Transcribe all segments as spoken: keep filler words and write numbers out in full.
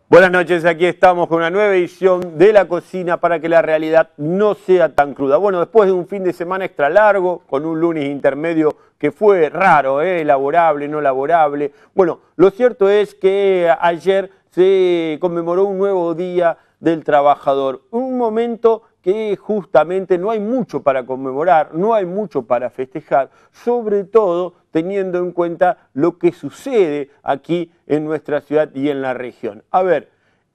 Buenas noches, aquí estamos con una nueva edición de La Cocina para que la realidad no sea tan cruda. Bueno, después de un fin de semana extra largo, con un lunes intermedio que fue raro, ¿eh? Laborable, no laborable. Bueno, lo cierto es que ayer se conmemoró un nuevo Día del Trabajador, un momento que justamente no hay mucho para conmemorar, no hay mucho para festejar, sobre todo teniendo en cuenta lo que sucede aquí en nuestra ciudad y en la región. A ver,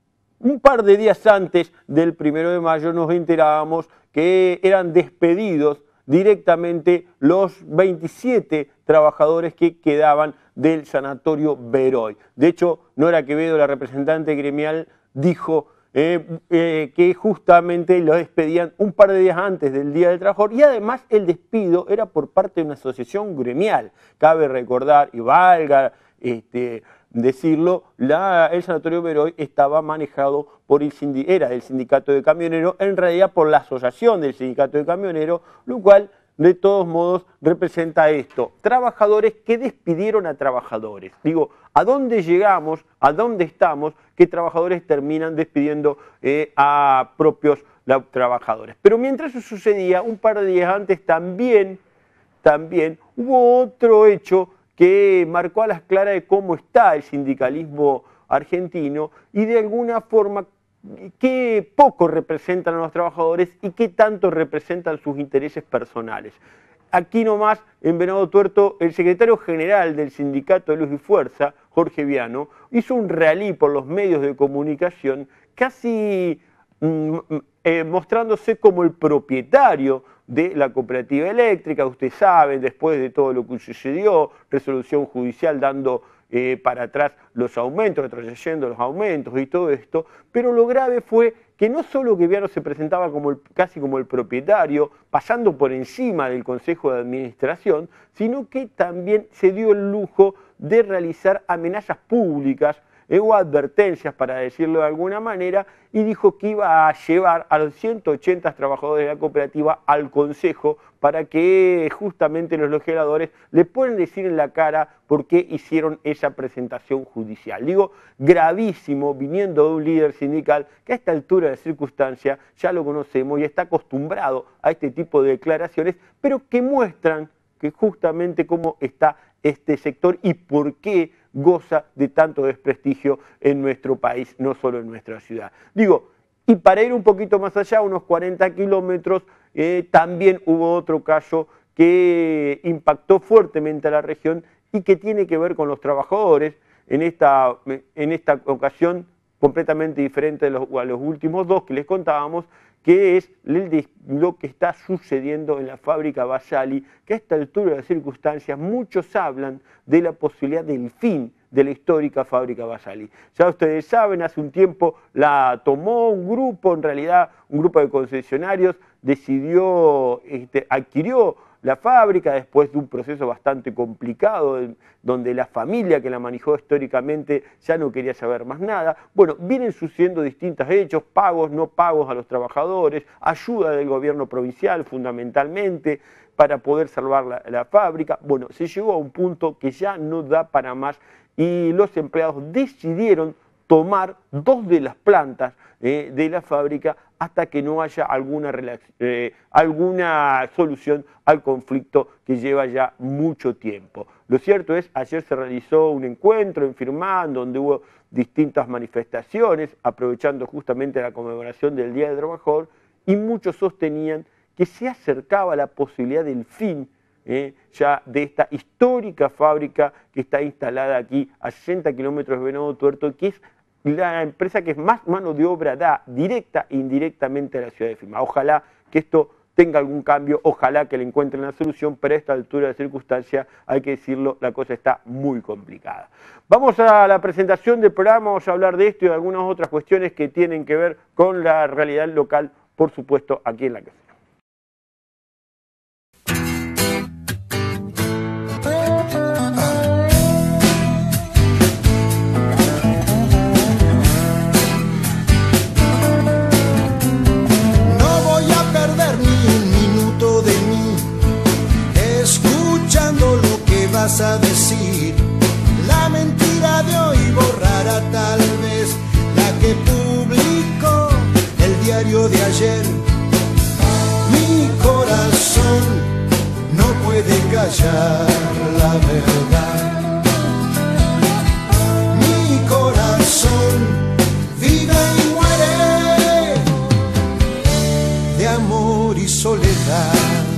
un par de días antes del primero de mayo nos enterábamos que eran despedidos directamente los veintisiete trabajadores que quedaban del sanatorio Beroy. De hecho, Nora Quevedo, la representante gremial, dijo Eh, eh, que justamente lo despedían un par de días antes del Día del Trabajador y además el despido era por parte de una asociación gremial. Cabe recordar, y valga este, decirlo, la, el sanatorio Beroy estaba manejado por el sindicato, era del sindicato de camioneros, en realidad por la asociación del sindicato de camioneros, lo cual de todos modos representa esto, trabajadores que despidieron a trabajadores. Digo, ¿a dónde llegamos, a dónde estamos, que trabajadores terminan despidiendo eh, a propios la, trabajadores? Pero mientras eso sucedía, un par de días antes también, también hubo otro hecho que marcó a las claras de cómo está el sindicalismo argentino y de alguna forma qué poco representan a los trabajadores y qué tanto representan sus intereses personales. Aquí nomás, en Venado Tuerto, el secretario general del Sindicato de Luz y Fuerza, Jorge Viano, hizo un rally por los medios de comunicación casi mm, eh, mostrándose como el propietario de la cooperativa eléctrica. Ustedes saben, después de todo lo que sucedió, resolución judicial dando Eh, para atrás los aumentos, retrocediendo los aumentos y todo esto, pero lo grave fue que no solo que Viano se presentaba como el, casi como el propietario, pasando por encima del Consejo de Administración, sino que también se dio el lujo de realizar amenazas públicas eh, o advertencias, para decirlo de alguna manera, y dijo que iba a llevar a los ciento ochenta trabajadores de la cooperativa al Consejo para que justamente los legisladores le puedan decir en la cara por qué hicieron esa presentación judicial. Digo, gravísimo, viniendo de un líder sindical que a esta altura de circunstancia ya lo conocemos y está acostumbrado a este tipo de declaraciones, pero que muestran que justamente cómo está este sector y por qué goza de tanto desprestigio en nuestro país, no solo en nuestra ciudad. Digo, y para ir un poquito más allá, unos cuarenta kilómetros, eh, también hubo otro caso que impactó fuertemente a la región y que tiene que ver con los trabajadores, en esta, en esta ocasión completamente diferente de los, a los últimos dos que les contábamos, que es lo que está sucediendo en la fábrica Basali, que a esta altura de circunstancias muchos hablan de la posibilidad del fin de la histórica fábrica Basali. Ya ustedes saben, hace un tiempo la tomó un grupo, en realidad un grupo de concesionarios, decidió, este, adquirió la fábrica después de un proceso bastante complicado, donde la familia que la manejó históricamente ya no quería saber más nada. Bueno, vienen sucediendo distintos hechos, pagos, no pagos a los trabajadores, ayuda del gobierno provincial fundamentalmente para poder salvar la, la fábrica. Bueno, se llegó a un punto que ya no da para más y los empleados decidieron tomar dos de las plantas eh, de la fábrica hasta que no haya alguna, eh, alguna solución al conflicto que lleva ya mucho tiempo. Lo cierto es, ayer se realizó un encuentro en Firmán, donde hubo distintas manifestaciones, aprovechando justamente la conmemoración del Día del Trabajador, y muchos sostenían que se acercaba la posibilidad del fin Eh, ya de esta histórica fábrica que está instalada aquí a sesenta kilómetros de Venado Tuerto, que es la empresa que más mano de obra da directa e indirectamente a la ciudad de Firmán. Ojalá que esto tenga algún cambio, ojalá que le encuentren la solución, pero a esta altura de circunstancia, hay que decirlo, la cosa está muy complicada. Vamos a la presentación del programa, vamos a hablar de esto y de algunas otras cuestiones que tienen que ver con la realidad local, por supuesto, aquí en la casa. vas a decir, la mentira de hoy borrará tal vez la hallar la verdad. Mi corazón vive y muere de amor y soledad.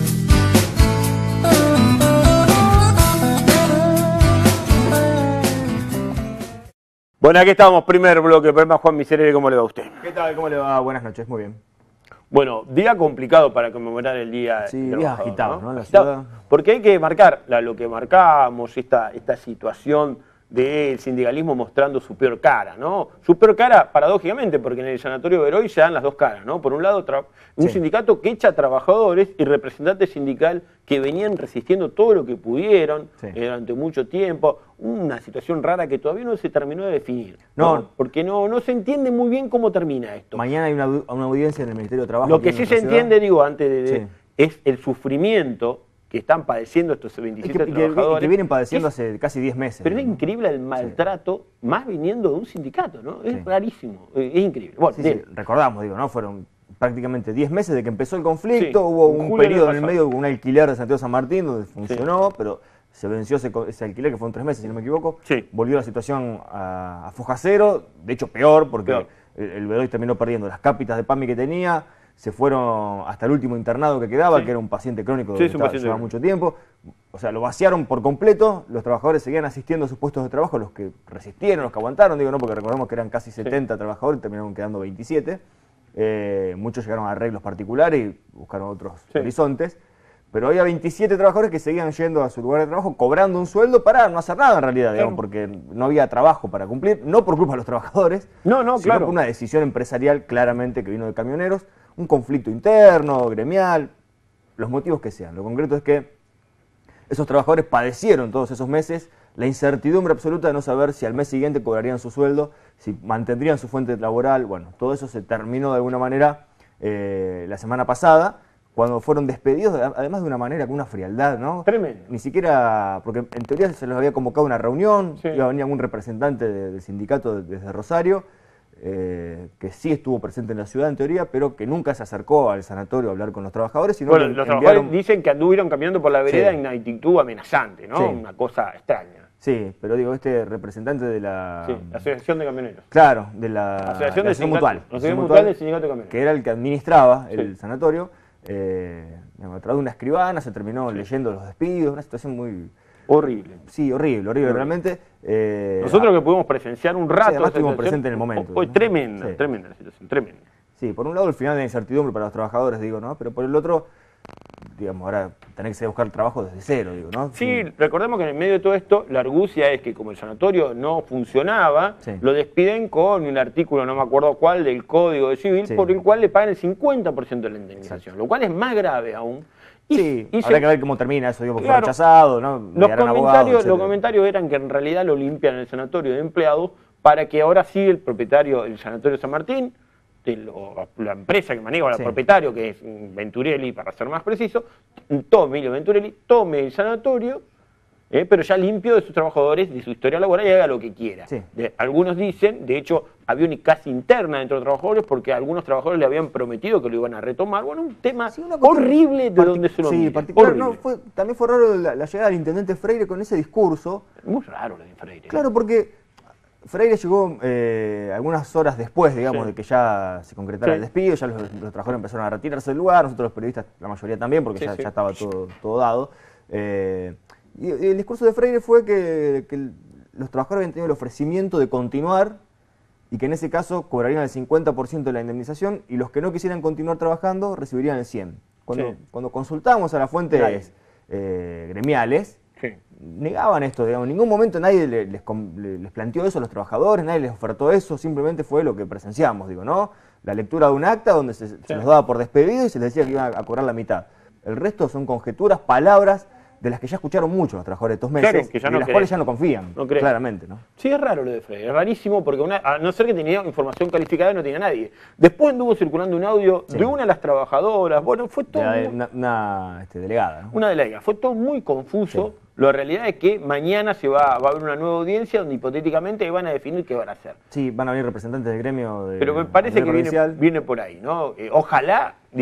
Bueno, aquí estamos, primer bloque. Problema Juan Miserere, ¿cómo le va a usted? ¿Qué tal? ¿Cómo le va? Buenas noches, muy bien. Bueno, día complicado para conmemorar el Día Sí, del días Trabajador, agitados, ¿no? ¿no? En la Agitado, ciudad. porque hay que marcar la, lo que marcábamos, esta, esta situación del sindicalismo mostrando su peor cara, ¿no? Su peor cara, paradójicamente, porque en el Sanatorio Veroy se dan las dos caras, ¿no? Por un lado, un Sí. sindicato que echa a trabajadores y representantes sindical que venían resistiendo todo lo que pudieron Sí. eh, durante mucho tiempo. Una situación rara que todavía no se terminó de definir, ¿no? No. Porque no, no se entiende muy bien cómo termina esto. Mañana hay una, una audiencia en el Ministerio de Trabajo. Lo aquí que en sí nuestra se ciudad. entiende, digo, antes de, de- Sí. es el sufrimiento que están padeciendo estos Es que, veintisiete y que- trabajadores. y que vienen padeciendo Es- hace casi diez meses. Pero es ¿no? increíble el maltrato, más viniendo de un sindicato, ¿no? Es Sí. rarísimo, eh, es increíble. Bueno, Sí, sí, bien. recordamos, digo, ¿no? Fueron prácticamente diez meses de que empezó el conflicto, Sí, hubo en un julio del periodo en el pasado. medio con un alquiler de Santiago San Martín donde funcionó, pero se venció ese, co- ese alquiler que fueron tres meses, si no me equivoco. Sí. Volvió la situación a, a foja cero, de hecho peor, porque Peor. el, el Veroy terminó perdiendo las cápitas de PAMI que tenía, se fueron hasta el último internado que quedaba, Sí. que era un paciente crónico Sí, que es un estaba- paciente llevaba crónico. mucho tiempo. O sea, lo vaciaron por completo, los trabajadores seguían asistiendo a sus puestos de trabajo, los que resistieron, los que aguantaron, digo, no, porque recordemos que eran casi setenta trabajadores, terminaron quedando veintisiete. Eh, muchos llegaron a arreglos particulares y buscaron otros Sí. horizontes. Pero había veintisiete trabajadores que seguían yendo a su lugar de trabajo cobrando un sueldo para no hacer nada en realidad, digamos, Claro. porque no había trabajo para cumplir, no por culpa de los trabajadores, No, no, sino claro. por una decisión empresarial claramente que vino de camioneros, un conflicto interno, gremial, los motivos que sean. Lo concreto es que esos trabajadores padecieron todos esos meses la incertidumbre absoluta de no saber si al mes siguiente cobrarían su sueldo, si mantendrían su fuente laboral. Bueno, todo eso se terminó de alguna manera eh, la semana pasada, cuando fueron despedidos, además de una manera con una frialdad, ¿no? Tremendo. Ni siquiera, porque en teoría se les había convocado una reunión, Sí. iba a venir algún representante de- del sindicato de- desde Rosario, eh, que sí estuvo presente en la ciudad en teoría, pero que nunca se acercó al sanatorio a hablar con los trabajadores, sino Bueno, que los enviaron- trabajadores dicen que anduvieron caminando por la vereda Sí. en una actitud amenazante, ¿no? Sí. Una cosa extraña. Sí, pero digo, este representante de la... Sí, la Asociación de Camioneros. Claro, de la Asociación de del sindicato- Mutual. Asociación Mutual del Sindicato de Camioneros. Que era el que administraba el Sí. sanatorio. Eh, digamos, a través de una escribana se terminó leyendo los despidos, una situación muy... Horrible. Sí, horrible, horrible, realmente. Eh, Nosotros que pudimos presenciar un rato... Sí, además esa estuvimos situación, presentes en el momento, Fue ¿no? tremenda, Sí. tremenda la situación, tremenda. Sí, por un lado el final de la incertidumbre para los trabajadores, digo, ¿no? Pero por el otro, digamos, ahora tener que salir a buscar trabajo desde cero, digo, ¿no? Sí, recordemos que en el medio de todo esto, la argucia es que como el sanatorio no funcionaba, Sí. lo despiden con un artículo, no me acuerdo cuál, del Código Civil, Sí. por el cual le pagan el cincuenta por ciento de la indemnización, lo cual es más grave aún. Y- Sí, y habrá se- que ver cómo termina eso, digo, porque Claro. fue rechazado, ¿no? Los Enviarán abogados, comentarios, los etcétera. comentarios eran que en realidad lo limpian el sanatorio de empleados para que ahora sí el propietario del sanatorio San Martín, de lo- la empresa que maneja, el Sí. propietario, que es Venturelli, para ser más preciso, tome, Emilio Venturelli, tome el sanatorio, eh, pero ya limpio de sus trabajadores, de su historia laboral y haga lo que quiera. Sí. De- algunos dicen, de hecho, había una casi interna dentro de los trabajadores porque algunos trabajadores le habían prometido que lo iban a retomar. Bueno, un tema Sí, una cuestión horrible de partic- donde se lo Sí, mire, particular. horrible. No, fue, también fue raro la, la llegada del intendente Freire con ese discurso. Muy raro lo de Freire. Claro, porque Freire llegó eh, algunas horas después, digamos, Sí. de que ya se concretara Sí. el despido, ya los, los trabajadores empezaron a retirarse del lugar, nosotros los periodistas, la mayoría también, porque Sí, ya, sí. ya estaba todo, todo dado. Eh, y, y el discurso de Freire fue que, que el- los trabajadores habían tenido el ofrecimiento de continuar y que en ese caso cobrarían el cincuenta por ciento de la indemnización y los que no quisieran continuar trabajando recibirían el cien por ciento. Cuando, Sí. cuando consultamos a las fuentes Claro. eh, gremiales, Sí. negaban esto, digamos, en ningún momento nadie le- les, com- le- les planteó eso a los trabajadores, nadie les ofertó eso, simplemente fue lo que presenciamos, digo, ¿no? La lectura de un acta donde se, se los daba por despedido y se les decía que iban a cobrar la mitad. El resto son conjeturas, palabras de las que ya escucharon mucho los trabajadores estos meses, Claro, que ya y no de las creen. cuales ya no confían, No creen. claramente, ¿no? Sí, es raro lo de Freire, es rarísimo porque una, a no ser que tenía información calificada no tenía nadie. Después anduvo circulando un audio Sí. de una de las trabajadoras, bueno, fue De todo la- muy- una una, este, delegada, ¿no? una delegada, fue todo muy confuso. Sí. La realidad es que mañana se va, va a haber una nueva audiencia donde hipotéticamente van a definir qué van a hacer. Sí, van a venir representantes del gremio de Pero me parece a que nivel viene, provincial. viene por ahí, ¿no? Eh, ojalá, digo,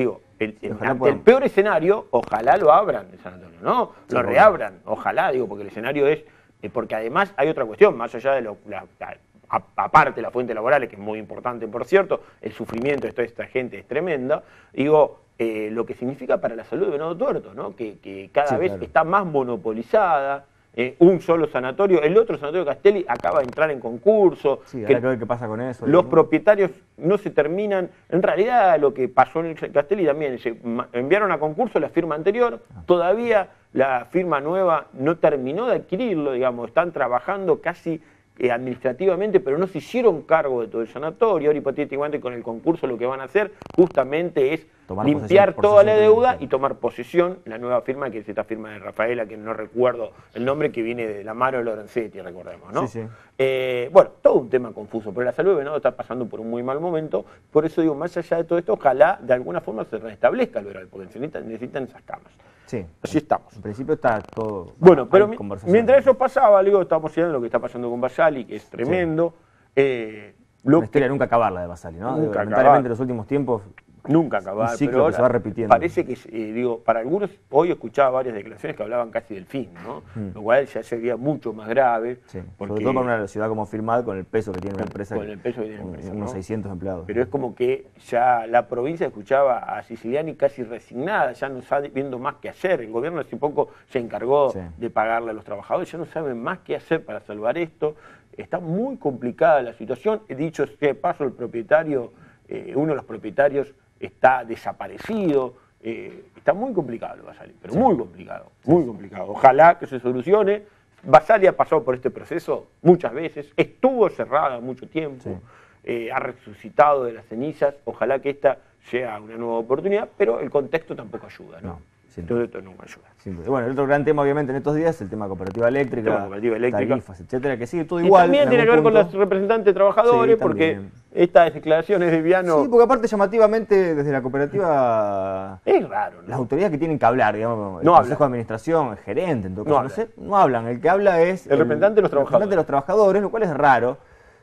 el, Sí, el- ojalá ante puedan. el peor escenario, ojalá lo abran el sanatorio, ¿no? Sí, Lo obvio. reabran, ojalá, digo, porque el escenario es, eh, porque además hay otra cuestión, más allá de lo, la, la- a- aparte de las fuentes laborales, que es muy importante, por cierto, el sufrimiento de toda esta gente es tremenda, digo, eh, lo que significa para la salud de Venado Tuerto, ¿no? Que, que cada Sí, vez claro. está más monopolizada, eh, un solo sanatorio, el otro sanatorio Castelli acaba de entrar en concurso, Sí, que habrá que ver qué pasa con eso. los ¿no? propietarios no se terminan, en realidad lo que pasó en el Castelli también, se ma- enviaron a concurso la firma anterior, todavía la firma nueva no terminó de adquirirlo, digamos, están trabajando casi eh, administrativamente, pero no se hicieron cargo de todo el sanatorio. Ahora hipotéticamente con el concurso lo que van a hacer justamente es Tomar limpiar posesión- toda la posesión deuda plena. y tomar posesión, la nueva firma que es esta firma de Rafaela, que no recuerdo el nombre, que viene de la mano de Lorenzetti, recordemos, ¿no? Sí, sí. Eh, bueno, todo un tema confuso, pero la salud de Venado está pasando por un muy mal momento, por eso digo, más allá de todo esto, ojalá de alguna forma se restablezca el Veral, porque necesitan, necesitan esas camas. Sí. Así estamos. En principio está todo. Bueno, hay pero mi- conversación. mientras eso pasaba, digo, estamos viendo lo que está pasando con Basali, que es tremendo. Eh, lo Una historia nunca acabarla de Basali, ¿no? Nunca Digo, acabar. lamentablemente en los últimos tiempos. Nunca acabar, Un ciclo pero que ahora se va repitiendo. parece que, eh, digo, para algunos, hoy escuchaba varias declaraciones que hablaban casi del fin, ¿no? Mm. Lo cual ya sería mucho más grave. Sí. porque- Sobre todo para una ciudad como Firmat, con el peso que tiene una empresa. Con el peso que tiene la un- empresa, Unos ¿no? seiscientos empleados. Pero es como que ya la provincia escuchaba a Siciliani casi resignada, ya no sabe viendo más qué hacer. El gobierno hace poco se encargó Sí. de pagarle a los trabajadores, ya no saben más qué hacer para salvar esto. Está muy complicada la situación. He dicho sea de paso, el propietario, eh, uno de los propietarios está desaparecido. Eh, está muy complicado lo que va a salir, pero Sí. muy complicado, muy complicado. Ojalá que se solucione. Basali ha pasado por este proceso muchas veces, estuvo cerrada mucho tiempo, Sí. eh, ha resucitado de las cenizas, ojalá que esta sea una nueva oportunidad, pero el contexto tampoco ayuda, ¿no? No, sin Todo duda. esto no ayuda. Sin duda. Bueno, el otro gran tema, obviamente, en estos días es el tema cooperativa eléctrica, Tema cooperativa eléctrica. tarifas, etcétera, que sigue todo Y igual. también en tiene que ver algún con los punto. representantes de trabajadores, Sí, porque también. estas declaraciones de Viano Sí, porque aparte, llamativamente, desde la cooperativa. es raro, ¿no? Las autoridades que tienen que hablar, digamos, el No Consejo hablan. de Administración, el gerente, en todo No caso, no, hablan. sé, no hablan. El que habla es El representante de los trabajadores. representante de los trabajadores, lo cual es raro.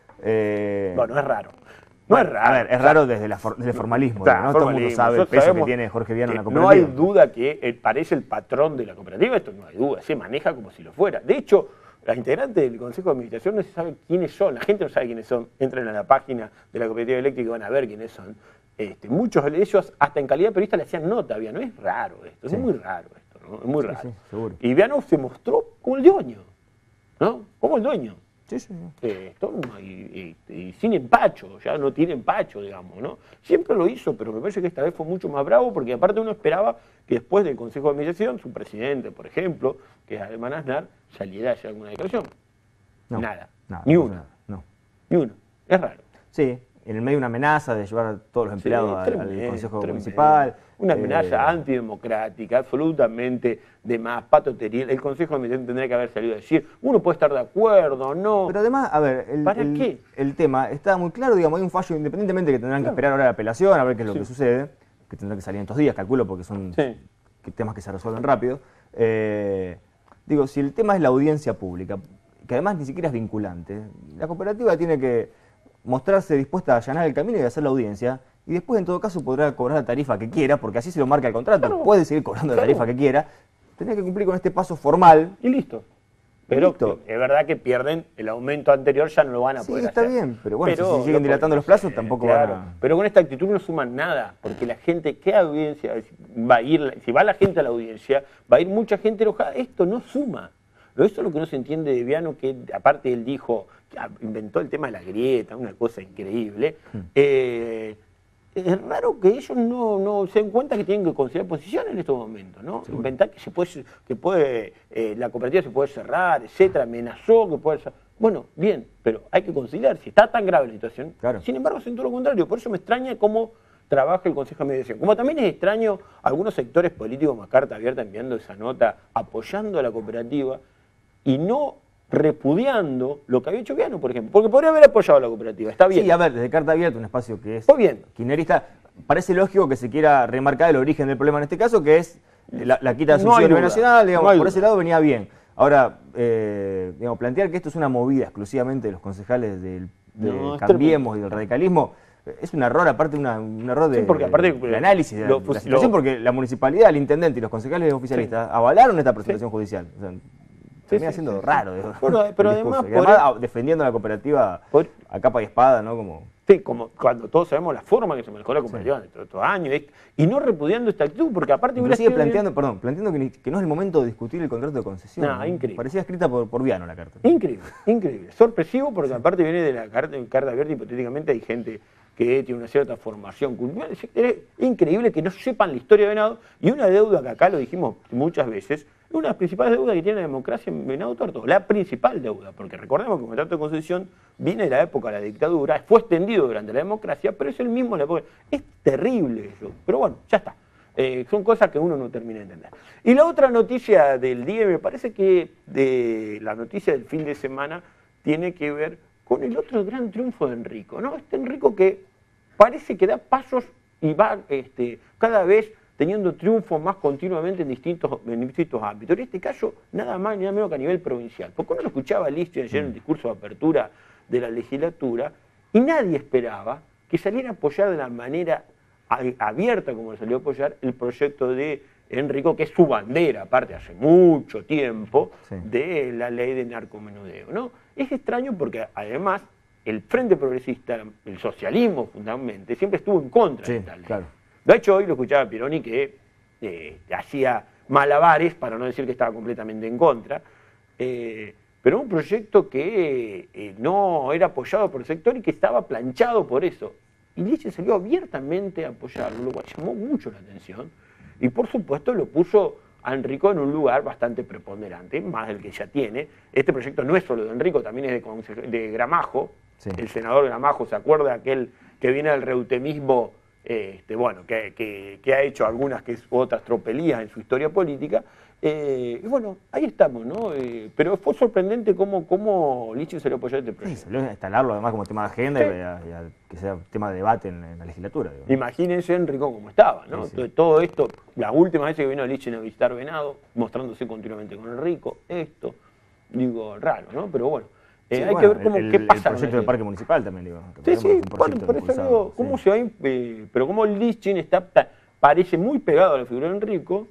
Eh, Bueno, es raro. No bueno, es raro. A ver, es raro desde, la for- desde el formalismo, Claro, ¿no? Todo el mundo formalismo. sabe el Nosotros peso que sabemos tiene Jorge Viano en la que no hay cooperativa. duda que él parece el patrón de la cooperativa, esto no hay duda, se maneja como si lo fuera. De hecho, las integrantes del Consejo de Administración no se sabe quiénes son, la gente no sabe quiénes son, entran a la página de la cooperativa eléctrica y van a ver quiénes son. Este, muchos de ellos, hasta en calidad de periodista, le hacían nota a Viano. Es raro esto, Sí. es muy raro esto, ¿no? Es muy Sí, raro. sí, seguro. Y Viano se mostró como el dueño, ¿no? Como el dueño. Sí, sí, sí. Eh, toma, y, y- y sin empacho, ya no tiene empacho, digamos, ¿no? Siempre lo hizo, pero me parece que esta vez fue mucho más bravo, porque aparte uno esperaba que después del Consejo de Administración, su presidente, por ejemplo, que es Alemán Aznar, saliera a hacer alguna declaración. No, Nada, nada, ni no una, pasa nada, no. ni una. Es raro. Sí, en el medio de una amenaza de llevar a todos los empleados Sí, al- al, tremendo, Consejo tremendo. Municipal. Una eh, amenaza antidemocrática, absolutamente de más, patotería. El Consejo de Administración tendría que haber salido a decir, uno puede estar de acuerdo o no. Pero además, a ver, el, ¿Para el- qué? el tema está muy claro, digamos, hay un fallo, independientemente que tendrán Claro. que esperar ahora la apelación, a ver qué es lo Sí. que sucede, que tendrá que salir en estos días, calculo, porque son Sí. que- temas que se resuelven rápido. Eh, digo, si el tema es la audiencia pública, que además ni siquiera es vinculante, la cooperativa tiene que mostrarse dispuesta a allanar el camino y hacer la audiencia, y después en todo caso podrá cobrar la tarifa que quiera, porque así se lo marca el contrato, Claro. puede seguir cobrando la Claro. tarifa que quiera, tendría que cumplir con este paso formal. Y listo. Pero Listo. es verdad que pierden el aumento anterior, ya no lo van a Sí, poder está hacer. bien, pero bueno, si se siguen lo dilatando pueden los plazos, hacer, tampoco claro. van a- Pero con esta actitud no suman nada, porque la gente, ¿qué audiencia va a ir? Si va la gente a la audiencia, va a ir mucha gente enojada. Esto no suma. Pero eso es lo que no se entiende de Viano, que aparte él dijo, ya, inventó el tema de la grieta, una cosa increíble. Hmm. Eh, es raro que ellos no, no se den cuenta que tienen que considerar posición en estos momentos, ¿no? Inventar que se puede, que puede eh, la cooperativa se puede cerrar, etcétera, amenazó que puede cerrar. Bueno, bien, pero hay que conciliar, si está tan grave la situación. Claro. Sin embargo, siento lo contrario, por eso me extraña cómo trabaja el Consejo de Mediación. Como también es extraño algunos sectores políticos más carta abierta enviando esa nota apoyando a la cooperativa y no repudiando lo que había hecho Viano, por ejemplo. Porque podría haber apoyado a la cooperativa, está bien. Sí, a ver, desde Carta Abierta, un espacio que es Está bien. kirchnerista, parece lógico que se quiera remarcar el origen del problema en este caso, que es la, la quita de No hay subsidio a nivel duda, nacional, digamos, no hay por duda. ese lado venía bien. Ahora, eh, digamos, plantear que esto es una movida exclusivamente de los concejales del, de No, es Cambiemos y del radicalismo, es un error, aparte una, un error de, sí, porque aparte, de análisis de lo, la, la situación, lo, porque la municipalidad, el intendente y los concejales oficialistas sí. avalaron esta presentación sí. judicial. O sea, termina sí, siendo sí, raro. Sí. Bueno, pero además, y además el, defendiendo a la cooperativa por, a capa y espada, ¿no? Como... Sí, como cuando todos sabemos la forma que se manejó la cooperativa sí. en estos años, y no repudiando esta actitud, porque aparte... Pero sigue planteando, bien... perdón, planteando que, ni, que no es el momento de discutir el contrato de concesión. No, ¿no? Increíble. Parecía escrita por, por Viano la carta. Increíble, increíble. Sorpresivo, porque sí. aparte viene de la carta, carta abierta, hipotéticamente hay gente que tiene una cierta formación cultural. Es increíble que no sepan la historia de Venado, y una deuda que acá lo dijimos muchas veces, una de las principales deudas que tiene la democracia en Venado Tuerto, la principal deuda, porque recordemos que el contrato de concesión viene de la época de la dictadura, fue extendido durante la democracia, pero es el mismo en la época. Es terrible eso, pero bueno, ya está. Eh, son cosas que uno no termina de entender. Y la otra noticia del día, me parece que de la noticia del fin de semana, tiene que ver con el otro gran triunfo de Enrico, ¿no? Este Enrico que parece que da pasos y va este, cada vez teniendo triunfos más continuamente en distintos, en distintos ámbitos. En este caso, nada más ni nada menos que a nivel provincial. Porque uno lo escuchaba a Lichtchen ayer en el discurso de apertura de la legislatura, y nadie esperaba que saliera a apoyar de la manera abierta como salió a apoyar el proyecto de Enrico, que es su bandera, aparte hace mucho tiempo, sí. de la ley de narcomenudeo, ¿no? Es extraño porque además el Frente Progresista, el socialismo fundamentalmente, siempre estuvo en contra sí, de esta ley. Claro. De hecho, hoy lo escuchaba a Pironi que eh, hacía malabares, para no decir que estaba completamente en contra, eh, pero un proyecto que eh, no era apoyado por el sector y que estaba planchado por eso. Y Lichtchen salió abiertamente a apoyarlo, lo cual llamó mucho la atención, y por supuesto lo puso a Enrico en un lugar bastante preponderante, más del que ya tiene. Este proyecto no es solo de Enrico, también es de, de Gramajo, sí. el senador Gramajo, ¿se acuerda aquel que viene del reutemismo? Este, bueno, que, que, que ha hecho algunas que es, otras tropelías en su historia política, eh, y bueno, ahí estamos, ¿no? Eh, pero fue sorprendente cómo, cómo Lichtchen salió a apoyar este proyecto. Sí, salió a instalarlo además como tema de agenda sí. y, a, y a, que sea tema de debate en, en la legislatura. Digo. Imagínense Enrico cómo estaba, ¿no? Sí, sí. Todo esto, la última vez que vino Lichtchen a visitar Venado, mostrándose continuamente con Enrico, esto, digo, raro, ¿no? Pero bueno. Eh, sí, hay bueno, que ver cómo, el, qué pasa. El proyecto del Parque Municipal también, digo. Sí, sí, bueno, por eso digo, cómo sí. se va, eh, pero cómo Lichtchen está, parece muy pegado a la figura de Enrico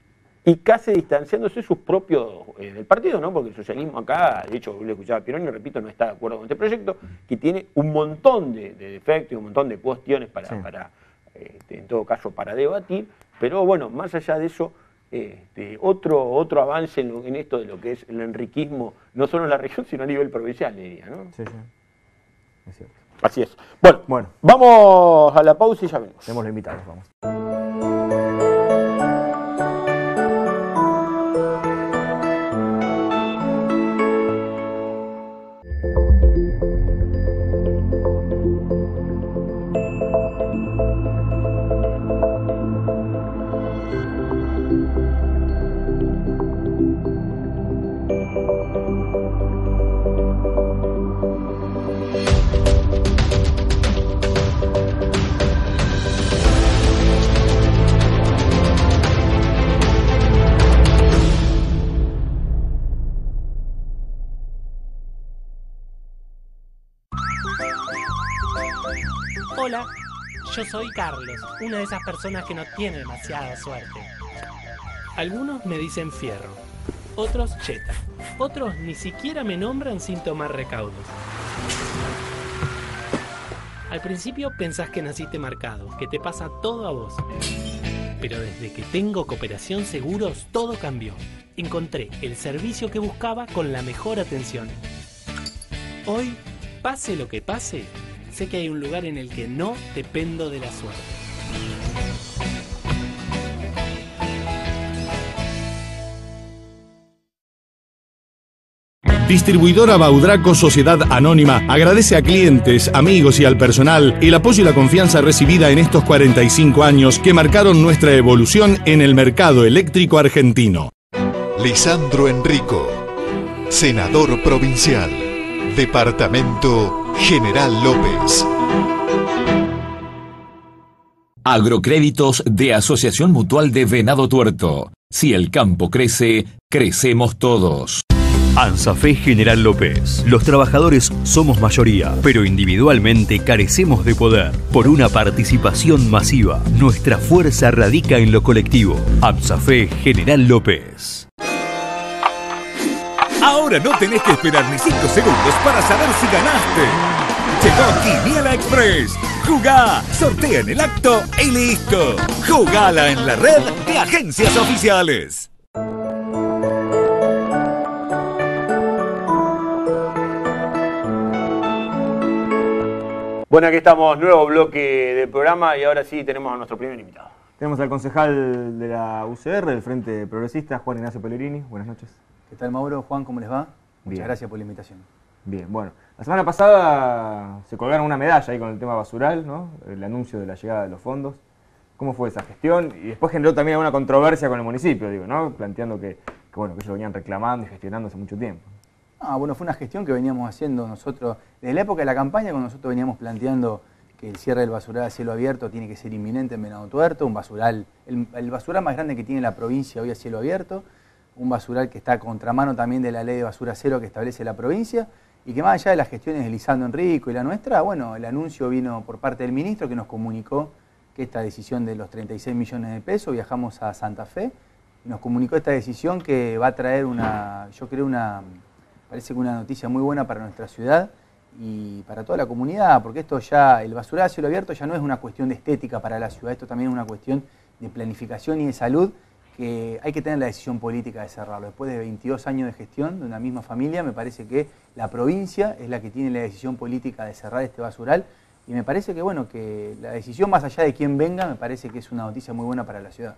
y casi distanciándose sus propios eh, del partido, ¿no? Porque el socialismo acá, de hecho, le escuchaba a Pironi, repito, no está de acuerdo con este proyecto, que tiene un montón de, de defectos y un montón de cuestiones para, sí. para eh, en todo caso, para debatir, pero bueno, más allá de eso, Este, otro, otro avance en, lo, en esto de lo que es el enriquismo, no solo en la región, sino a nivel provincial, diría, ¿no? Sí, sí. Es cierto. Así es. Bueno, bueno, vamos a la pausa y ya venimos. Tenemos los invitados, vamos. Hola, yo soy Carlos, una de esas personas que no tiene demasiada suerte. Algunos me dicen fierro, otros cheta, otros ni siquiera me nombran sin tomar recaudos. Al principio pensás que naciste marcado, que te pasa todo a vos. Pero desde que tengo Cooperación Seguros, todo cambió. Encontré el servicio que buscaba con la mejor atención. Hoy, pase lo que pase, sé que hay un lugar en el que no dependo de la suerte. Distribuidora Baudraco Sociedad Anónima agradece a clientes, amigos y al personal el apoyo y la confianza recibida en estos cuarenta y cinco años que marcaron nuestra evolución en el mercado eléctrico argentino. Lisandro Enrico, senador provincial, departamento General López. Agrocréditos de Asociación Mutual de Venado Tuerto. Si el campo crece, crecemos todos. ANSAFE General López. Los trabajadores somos mayoría, pero individualmente carecemos de poder. Por una participación masiva, nuestra fuerza radica en lo colectivo. ANSAFE General López. Ahora no tenés que esperar ni cinco segundos para saber si ganaste. Llegó Quiniela Express. Jugá, sortea en el acto y listo. Jugala en la red de agencias oficiales. Bueno, aquí estamos, nuevo bloque del programa y ahora sí tenemos a nuestro primer invitado. Tenemos al concejal de la U C R, del Frente Progresista, Juan Ignacio Pellegrini. Buenas noches. ¿Qué tal, Mauro? Juan, ¿cómo les va? Muchas Bien. gracias por la invitación. Bien, bueno. La semana pasada se colgaron una medalla ahí con el tema basural, ¿no? El anuncio de la llegada de los fondos. ¿Cómo fue esa gestión? Y después generó también alguna controversia con el municipio, digo, ¿no? Planteando que, que, bueno, que ellos venían reclamando y gestionando hace mucho tiempo. Ah, bueno, fue una gestión que veníamos haciendo nosotros desde la época de la campaña, cuando nosotros veníamos planteando que el cierre del basural a cielo abierto tiene que ser inminente en Venado Tuerto, un basural, el, el basural más grande que tiene la provincia hoy a cielo abierto, un basural que está a contramano también de la ley de basura cero que establece la provincia, y que más allá de las gestiones de Lisandro Enrico y la nuestra, bueno, el anuncio vino por parte del ministro que nos comunicó que esta decisión de los treinta y seis millones de pesos, viajamos a Santa Fe, y nos comunicó esta decisión que va a traer una, yo creo una, parece que una noticia muy buena para nuestra ciudad y para toda la comunidad, porque esto ya, el basural a cielo abierto ya no es una cuestión de estética para la ciudad, esto también es una cuestión de planificación y de salud, que hay que tener la decisión política de cerrarlo. Después de veintidós años de gestión de una misma familia, me parece que la provincia es la que tiene la decisión política de cerrar este basural y me parece que, bueno, que la decisión más allá de quién venga, me parece que es una noticia muy buena para la ciudad.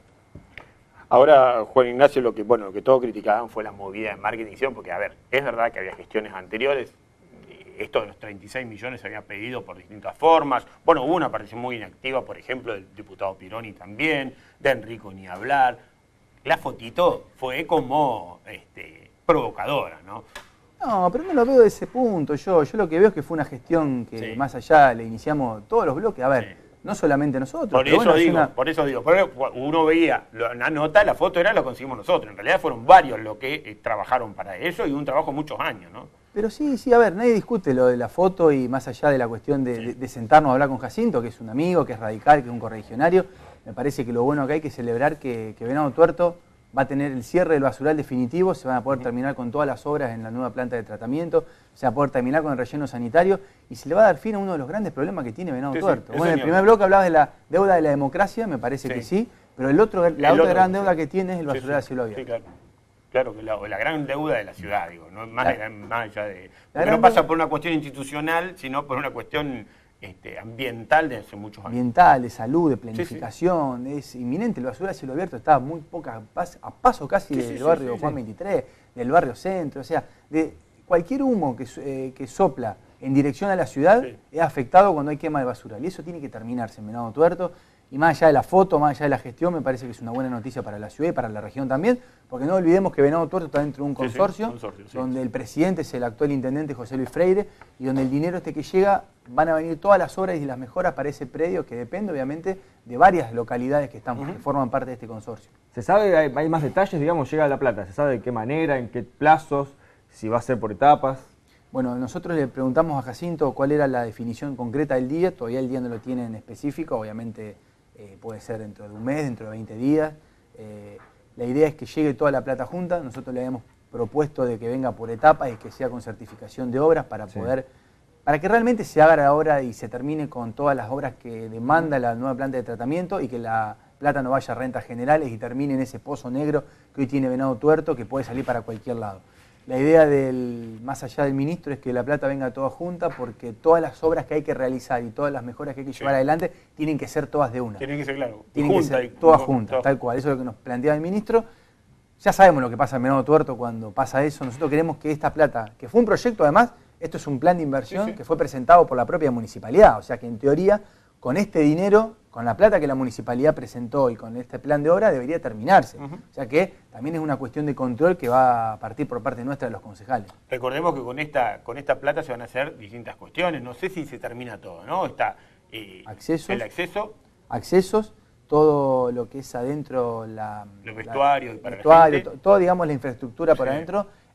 Ahora, Juan Ignacio, lo que, bueno, lo que todos criticaban fue la movida de marketing, porque, a ver, es verdad que había gestiones anteriores, esto de los treinta y seis millones se había pedido por distintas formas, bueno, hubo una participación muy inactiva, por ejemplo, del diputado Pironi también, de Enrico ni hablar. La fotito fue como este, provocadora, ¿no? No, pero no lo veo de ese punto. Yo, yo lo que veo es que fue una gestión que sí. Más allá le iniciamos todos los bloques. A ver, sí. No solamente nosotros. Por, pero eso, bueno, digo, una... por eso digo, uno veía la nota, la foto era lo conseguimos nosotros. En realidad fueron varios los que eh, trabajaron para eso y un trabajo muchos años, ¿no? Pero sí, sí, a ver, nadie discute lo de la foto y más allá de la cuestión de, sí. de, de sentarnos a hablar con Jacinto, que es un amigo, que es radical, que es un correligionario. Me parece que lo bueno que hay que celebrar que, que Venado Tuerto va a tener el cierre del basural definitivo, se van a poder terminar con todas las obras en la nueva planta de tratamiento, se va a poder terminar con el relleno sanitario y se le va a dar fin a uno de los grandes problemas que tiene Venado sí, Tuerto. Sí, bueno, en el primer bloque hablabas de la deuda de la democracia, me parece sí. que sí, pero el otro, la el otra otro, gran deuda sí. que tiene es el basural a cielo abierto. Sí, claro. Claro, que la, la gran deuda de la ciudad, digo, no más, claro. más allá de... Porque no pasa por una cuestión institucional, sino por una cuestión este, ambiental de hace muchos años. Ambiental, de salud, de planificación, sí, sí. Es inminente. El basural a cielo abierto está muy poca, a paso casi sí, del sí, barrio sí, Juan sí. veintitrés, del barrio Centro, o sea, de cualquier humo que, eh, que sopla en dirección a la ciudad sí. es afectado cuando hay quema de basural. Y eso tiene que terminarse en Venado Tuerto. Y más allá de la foto, más allá de la gestión, me parece que es una buena noticia para la ciudad y para la región también, porque no olvidemos que Venado Tuerto está dentro de un consorcio, sí, sí, consorcio sí. donde el presidente es el actual intendente José Luis Freire, y donde el dinero este que llega, van a venir todas las obras y las mejoras para ese predio, que depende obviamente de varias localidades que, están, uh-huh. que forman parte de este consorcio. ¿Se sabe, hay, hay más detalles, digamos, llega la plata? ¿Se sabe de qué manera, en qué plazos, si va a ser por etapas? Bueno, nosotros le preguntamos a Jacinto cuál era la definición concreta del día, todavía el día no lo tiene en específico, obviamente... Eh, puede ser dentro de un mes, dentro de veinte días. Eh, la idea es que llegue toda la plata junta. Nosotros le habíamos propuesto de que venga por etapas y que sea con certificación de obras para sí. poder, para que realmente se haga la obra y se termine con todas las obras que demanda la nueva planta de tratamiento y que la plata no vaya a rentas generales y termine en ese pozo negro que hoy tiene Venado Tuerto, que puede salir para cualquier lado. La idea del, más allá del ministro, es que la plata venga toda junta porque todas las obras que hay que realizar y todas las mejoras que hay que llevar sí. adelante tienen que ser todas de una. Tienen que ser, claro. Tienen junta, que ser todas juntas, todo. Tal cual. Eso es lo que nos planteaba el ministro. Ya sabemos lo que pasa en Venado Tuerto cuando pasa eso. Nosotros queremos que esta plata, que fue un proyecto además, esto es un plan de inversión sí, sí. que fue presentado por la propia municipalidad. O sea que en teoría, con este dinero, con la plata que la municipalidad presentó y con este plan de obra, debería terminarse. Uh-huh. O sea que también es una cuestión de control que va a partir por parte nuestra de los concejales. Recordemos que con esta, con esta plata se van a hacer distintas cuestiones. No sé si se termina todo, ¿no? Está eh, accesos, el acceso. Accesos, todo lo que es adentro, la, los vestuarios, la, para vestuario, la gente. Todo, digamos, la infraestructura por sí. adentro.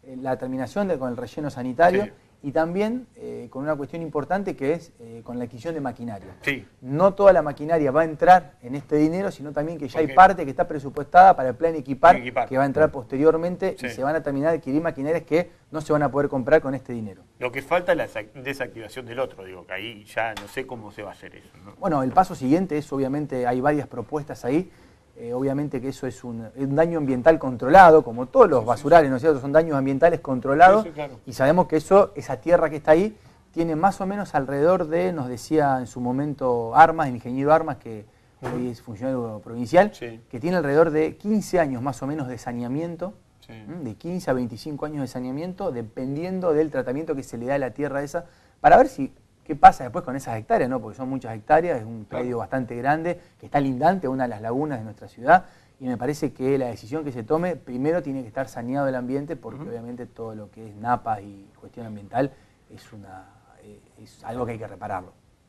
eh, la terminación de, con el relleno sanitario. Sí. Y también eh, con una cuestión importante que es eh, con la adquisición de maquinaria. Sí. No toda la maquinaria va a entrar en este dinero, sino también que ya Okay. hay parte que está presupuestada para el plan equipar, Equipar. que va a entrar posteriormente Sí. y se van a terminar de adquirir maquinarias que no se van a poder comprar con este dinero. Lo que falta es la desac- desactivación del otro, digo, que ahí ya no sé cómo se va a hacer eso, ¿no? Bueno, el paso siguiente es, obviamente, hay varias propuestas ahí. Eh, obviamente que eso es un, un daño ambiental controlado, como todos los basurales, ¿no es cierto? Son daños ambientales controlados. Sí, sí, claro. Y sabemos que eso, esa tierra que está ahí, tiene más o menos alrededor de, nos decía en su momento Armas, el ingeniero Armas, que hoy es funcionario provincial, Sí. que tiene alrededor de quince años más o menos de saneamiento, Sí. ¿m? de quince a veinticinco años de saneamiento, dependiendo del tratamiento que se le da a la tierra esa, para ver si qué pasa después con esas hectáreas, ¿no? Porque son muchas hectáreas, es un predio bastante grande, que está lindante a una de las lagunas de nuestra ciudad, y me parece que la decisión que se tome, primero tiene que estar saneado el ambiente, porque uh-huh. obviamente todo lo que es napas y cuestión ambiental es, una, eh, es algo que hay que repararlo.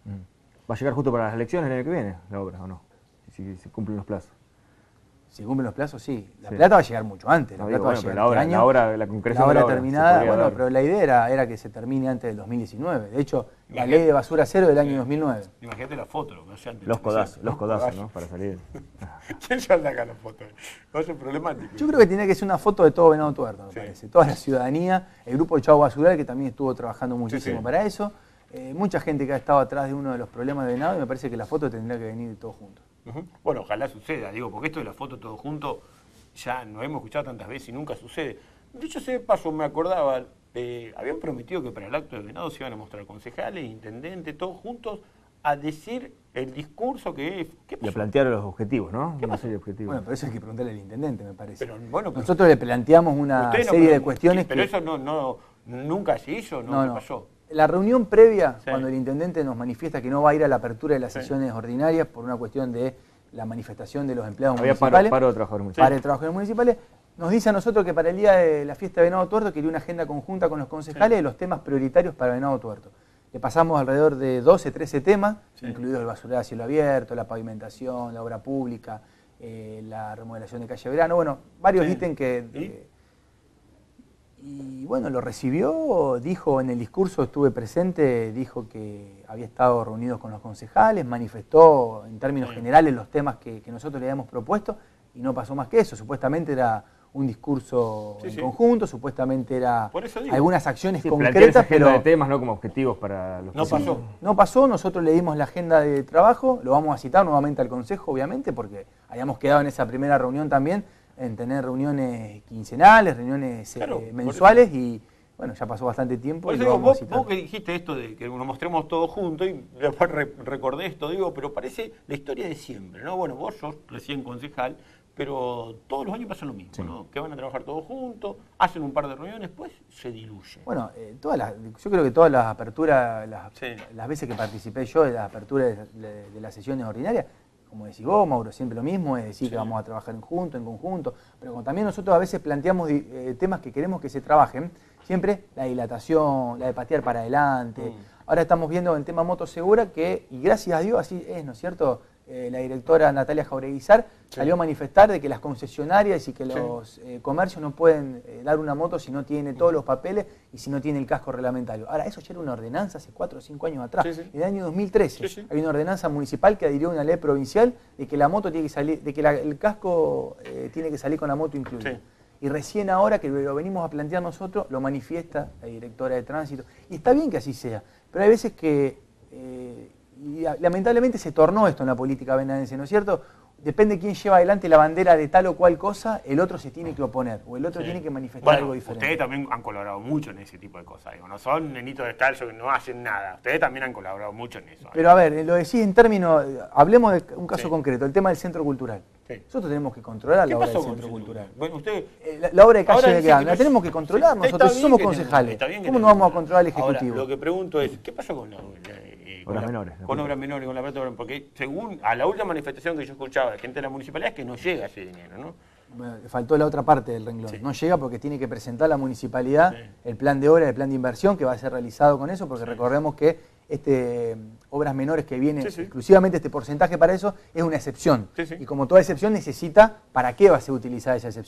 ¿Va a llegar justo para las elecciones el año que viene la obra o no? Si se cumplen los plazos. Si cumplen los plazos, sí. La Sí. plata va a llegar mucho antes. La No, plata digo, va a bueno, llegar pero la obra, este año. la obra, la concreción La de obra la obra, terminada, se podría bueno, dar. pero la idea era, era que se termine antes del dos mil diecinueve. De hecho, la Imagínate. ley de basura cero del año dos mil nueve. Imagínate la foto, lo que hacía antes. Los codazos, los codazos, ¿no? Para salir. ¿Quién se anda acá la foto? Va a ser problemático. Yo creo que tiene que ser una foto de todo Venado Tuerto, me Sí. parece. Toda la ciudadanía, el grupo Chavo Basural, que también estuvo trabajando muchísimo sí. para eso. Eh, mucha gente que ha estado atrás de uno de los problemas de Venado, y me parece que la foto tendría que venir todos juntos. Ujú. Bueno, ojalá suceda, digo, porque esto de la foto todo junto ya no hemos escuchado tantas veces y nunca sucede. Dicho sea de paso, me acordaba, eh, habían prometido que para el acto de Venado se iban a mostrar concejales, intendentes, todos juntos, a decir el discurso que... ¿Qué Y a pasó? plantear los objetivos, ¿no? ¿Qué Una pasó? serie de objetivos. Bueno, pero eso hay que preguntarle al intendente, me parece. Pero, bueno, pero- Nosotros le planteamos una Ustedes no, serie pero- de cuestiones Pero que... eso no, no, nunca se hizo, ¿no? No, ¿Qué no. pasó? La reunión previa, Sí. cuando el intendente nos manifiesta que no va a ir a la apertura de las Sí. sesiones ordinarias por una cuestión de la manifestación de los empleados Había paro, municipales, paro de trabajadores para municipales. de trabajadores municipales, nos dice a nosotros que para el día de la fiesta de Venado Tuerto quería una agenda conjunta con los concejales de los temas prioritarios para Venado Tuerto. Le pasamos alrededor de doce, trece temas, Sí. incluidos el basurero a cielo abierto, la pavimentación, la obra pública, eh, la remodelación de calle Verano, bueno, varios Sí. ítems que... ¿Y? eh, y bueno, lo recibió, dijo en el discurso, estuve presente, dijo que había estado reunidos con los concejales, manifestó en términos Sí. generales los temas que, que nosotros le habíamos propuesto y no pasó más que eso. Supuestamente era un discurso Sí, en sí. conjunto, supuestamente era Por eso digo. algunas acciones Sí, plantear esa concretas, agenda pero de temas, ¿no? Como objetivos para los No próximos- pasó. no pasó. Nosotros le dimos la agenda de trabajo, lo vamos a citar nuevamente al Consejo, obviamente, porque habíamos quedado en esa primera reunión también en tener reuniones quincenales, reuniones eh, Claro, por mensuales y bueno, ya pasó bastante tiempo. Por y eso lo digo, vamos a vos, citar. vos que dijiste esto de que nos mostremos todos juntos, y después re- recordé esto, digo, pero parece la historia de siempre, ¿no? Bueno, vos sos recién concejal, pero todos los años pasa lo mismo, Sí. ¿no? Que van a trabajar todos juntos, hacen un par de reuniones, después se diluye. Bueno, eh, todas las, yo creo que todas las aperturas, las, Sí. las veces que participé yo de las aperturas de, de- de las sesiones ordinarias, como decís vos, Mauro, siempre lo mismo, es decir, Sí. que vamos a trabajar en junto, en conjunto, pero como también nosotros a veces planteamos di- eh, temas que queremos que se trabajen, siempre la dilatación, la de patear para adelante. Mm. Ahora estamos viendo el tema moto segura que, y gracias a Dios así es, ¿no es cierto? Eh, la directora Natalia Jaureguizar Sí. salió a manifestar de que las concesionarias y que Sí. los eh, comercios no pueden eh, dar una moto si no tiene todos los papeles y si no tiene el casco reglamentario. Ahora, eso ya era una ordenanza hace cuatro o cinco años atrás. Sí, sí. En el año dos mil trece Sí, sí. hay una ordenanza municipal que adhirió a una ley provincial de que la moto tiene que salir, de que la- el casco eh, tiene que salir con la moto incluida. Sí. Y recién ahora que lo venimos a plantear nosotros, lo manifiesta la directora de tránsito. Y está bien que así sea, pero hay veces que, eh, y a- lamentablemente se tornó esto en la política venadense, ¿no es cierto? Depende de quién lleva adelante la bandera de tal o cual cosa, el otro se tiene que oponer, o el otro Sí. tiene que manifestar Bueno, algo diferente. ustedes también han colaborado mucho en ese tipo de cosas, digo, no son nenitos de estallo que no hacen nada, ustedes también han colaborado mucho en eso. Pero a ver, lo decís en términos, hablemos de un caso Sí. concreto, el tema del centro cultural. Sí. Nosotros tenemos que controlar ¿Qué la obra pasó del con centro el cultural. Bueno, usted... Eh, La, la obra de Ahora calle de dice Gran, que la no- tenemos que controlar Sí, nosotros, está somos bien que concejales. está bien que ¿Cómo no tenemos- vamos a controlar al Ahora, Ejecutivo? lo que pregunto es, ¿qué pasó con la, eh, con Obras la- menores, Con la obras menores, con la plata de obras? Porque según a la última manifestación que yo escuchaba de gente de la municipalidad es que no llega ese dinero, ¿no? Bueno, le faltó la otra parte del renglón. Sí. No llega porque tiene que presentar la municipalidad Sí. el plan de obra, el plan de inversión que va a ser realizado con eso, porque recordemos que este obras menores que viene Sí, sí. exclusivamente este porcentaje para eso es una excepción. Sí, sí. Y como toda excepción necesita para qué va a ser utilizada esa excepción.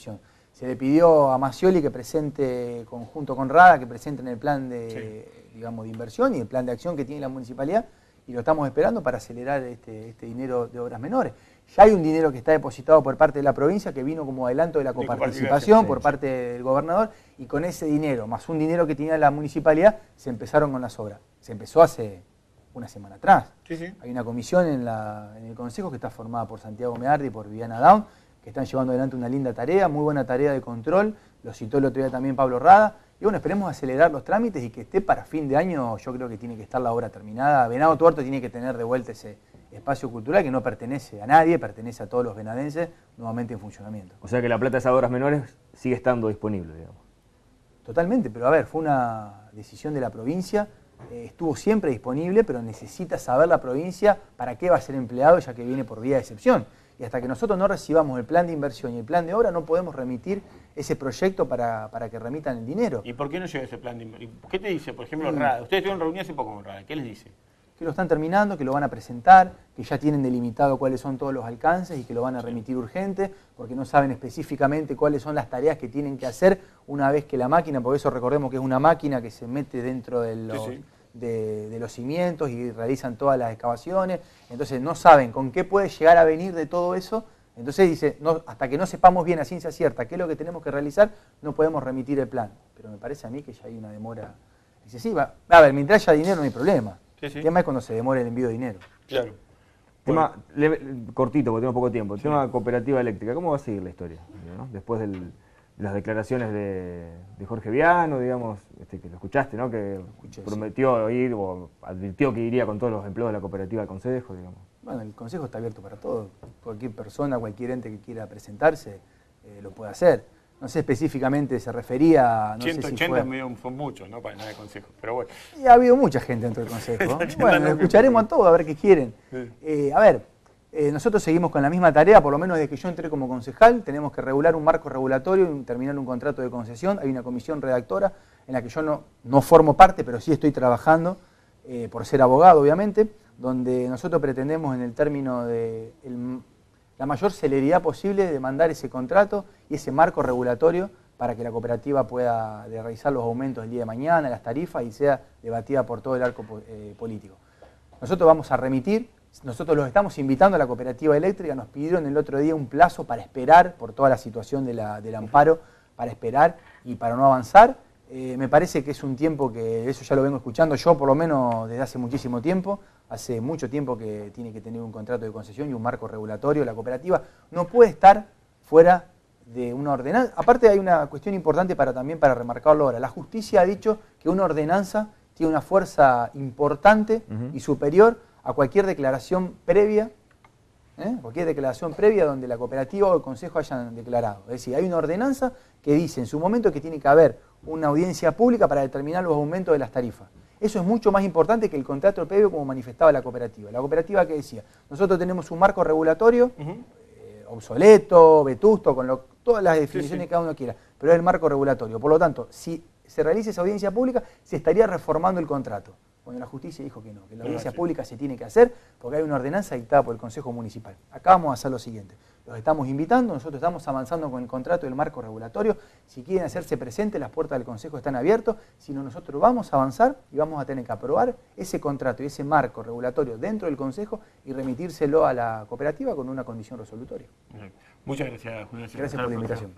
Se le pidió a Macioli que presente, conjunto con Rada, que presenten el plan de, sí. digamos, de inversión y el plan de acción que tiene la municipalidad, y lo estamos esperando para acelerar este, este dinero de obras menores. Ya hay un dinero que está depositado por parte de la provincia que vino como adelanto de la coparticipación por parte del gobernador, y con ese dinero, más un dinero que tenía la municipalidad, se empezaron con las obras. Se empezó hace una semana atrás. Sí, sí. Hay una comisión en, la, en el Consejo que está formada por Santiago Meardi y por Viviana Down, que están llevando adelante una linda tarea, muy buena tarea de control, lo citó el otro día también Pablo Rada, y bueno, esperemos acelerar los trámites y que esté para fin de año. Yo creo que tiene que estar la obra terminada. Venado Tuerto tiene que tener de vuelta ese espacio cultural que no pertenece a nadie, pertenece a todos los venadenses, nuevamente en funcionamiento. O sea que la plata de esas obras menores sigue estando disponible, digamos. Totalmente, pero a ver, fue una decisión de la provincia, eh, estuvo siempre disponible, pero necesita saber la provincia para qué va a ser empleado, ya que viene por vía de excepción. Y hasta que nosotros no recibamos el plan de inversión y el plan de obra, no podemos remitir ese proyecto para, para que remitan el dinero. ¿Y por qué no llega ese plan de inversión? ¿Qué te dice, por ejemplo, Rada? Ustedes tuvieron reunión hace poco con Rada, ¿qué les dice? Que lo están terminando, que lo van a presentar, que ya tienen delimitado cuáles son todos los alcances y que lo van a remitir urgente, porque no saben específicamente cuáles son las tareas que tienen que hacer una vez que la máquina, por eso recordemos que es una máquina que se mete dentro de los... Sí, sí. De, de los cimientos y realizan todas las excavaciones, entonces no saben con qué puede llegar a venir de todo eso, entonces dice, no, hasta que no sepamos bien a ciencia cierta qué es lo que tenemos que realizar, no podemos remitir el plan, pero me parece a mí que ya hay una demora excesiva. A ver, mientras haya dinero no hay problema, sí, sí. El tema es cuando se demora el envío de dinero. Claro. Tema, leve, cortito, porque tengo poco tiempo, el sí. tema cooperativa eléctrica, ¿cómo va a seguir la historia? ¿No? Después del... las declaraciones de, de Jorge Viano, digamos, este, que lo escuchaste, ¿no? Que Escuché, prometió sí. ir o advirtió que iría con todos los empleados de la cooperativa al Consejo, digamos. Bueno, el Consejo está abierto para todo. Cualquier persona, cualquier ente que quiera presentarse, eh, lo puede hacer. No sé específicamente, se refería... No ciento ochenta sé si fue... son muchos, ¿no? Para nada de Consejo, pero bueno. Y ha habido mucha gente dentro del Consejo. Bueno, lo escucharemos a todos a ver qué quieren. Sí. Eh, a ver... Eh, nosotros seguimos con la misma tarea, por lo menos desde que yo entré como concejal. Tenemos que regular un marco regulatorio y terminar un contrato de concesión. Hay una comisión redactora en la que yo no, no formo parte, pero sí estoy trabajando, eh, por ser abogado obviamente, donde nosotros pretendemos en el término de el, la mayor celeridad posible de mandar ese contrato y ese marco regulatorio para que la cooperativa pueda de realizar los aumentos el día de mañana, las tarifas, y sea debatida por todo el arco eh, político. Nosotros vamos a remitir. Nosotros los estamos invitando a la cooperativa eléctrica, nos pidieron el otro día un plazo para esperar, por toda la situación de la, del amparo, para esperar y para no avanzar. Eh, me parece que es un tiempo que, eso ya lo vengo escuchando yo por lo menos desde hace muchísimo tiempo, hace mucho tiempo que tiene que tener un contrato de concesión y un marco regulatorio. La cooperativa no puede estar fuera de una ordenanza. Aparte hay una cuestión importante para también para remarcarlo ahora. La justicia ha dicho que una ordenanza tiene una fuerza importante uh-huh. y superior a cualquier declaración previa, ¿eh? cualquier declaración previa donde la cooperativa o el consejo hayan declarado. Es decir, hay una ordenanza que dice en su momento que tiene que haber una audiencia pública para determinar los aumentos de las tarifas. Eso es mucho más importante que el contrato previo, como manifestaba la cooperativa. La cooperativa que decía, nosotros tenemos un marco regulatorio uh-huh. eh, obsoleto, vetusto, con lo, todas las definiciones sí, sí. que cada uno quiera, pero es el marco regulatorio. Por lo tanto, si se realiza esa audiencia pública, se estaría reformando el contrato. Bueno, la justicia dijo que no, que la audiencia pública se tiene que hacer porque hay una ordenanza dictada por el Consejo Municipal. Acá vamos a hacer lo siguiente, los estamos invitando, nosotros estamos avanzando con el contrato del marco regulatorio. Si quieren hacerse presentes, las puertas del Consejo están abiertas, si no, nosotros vamos a avanzar y vamos a tener que aprobar ese contrato y ese marco regulatorio dentro del Consejo y remitírselo a la cooperativa con una condición resolutoria. Muchas gracias, Julio. Gracias por la invitación.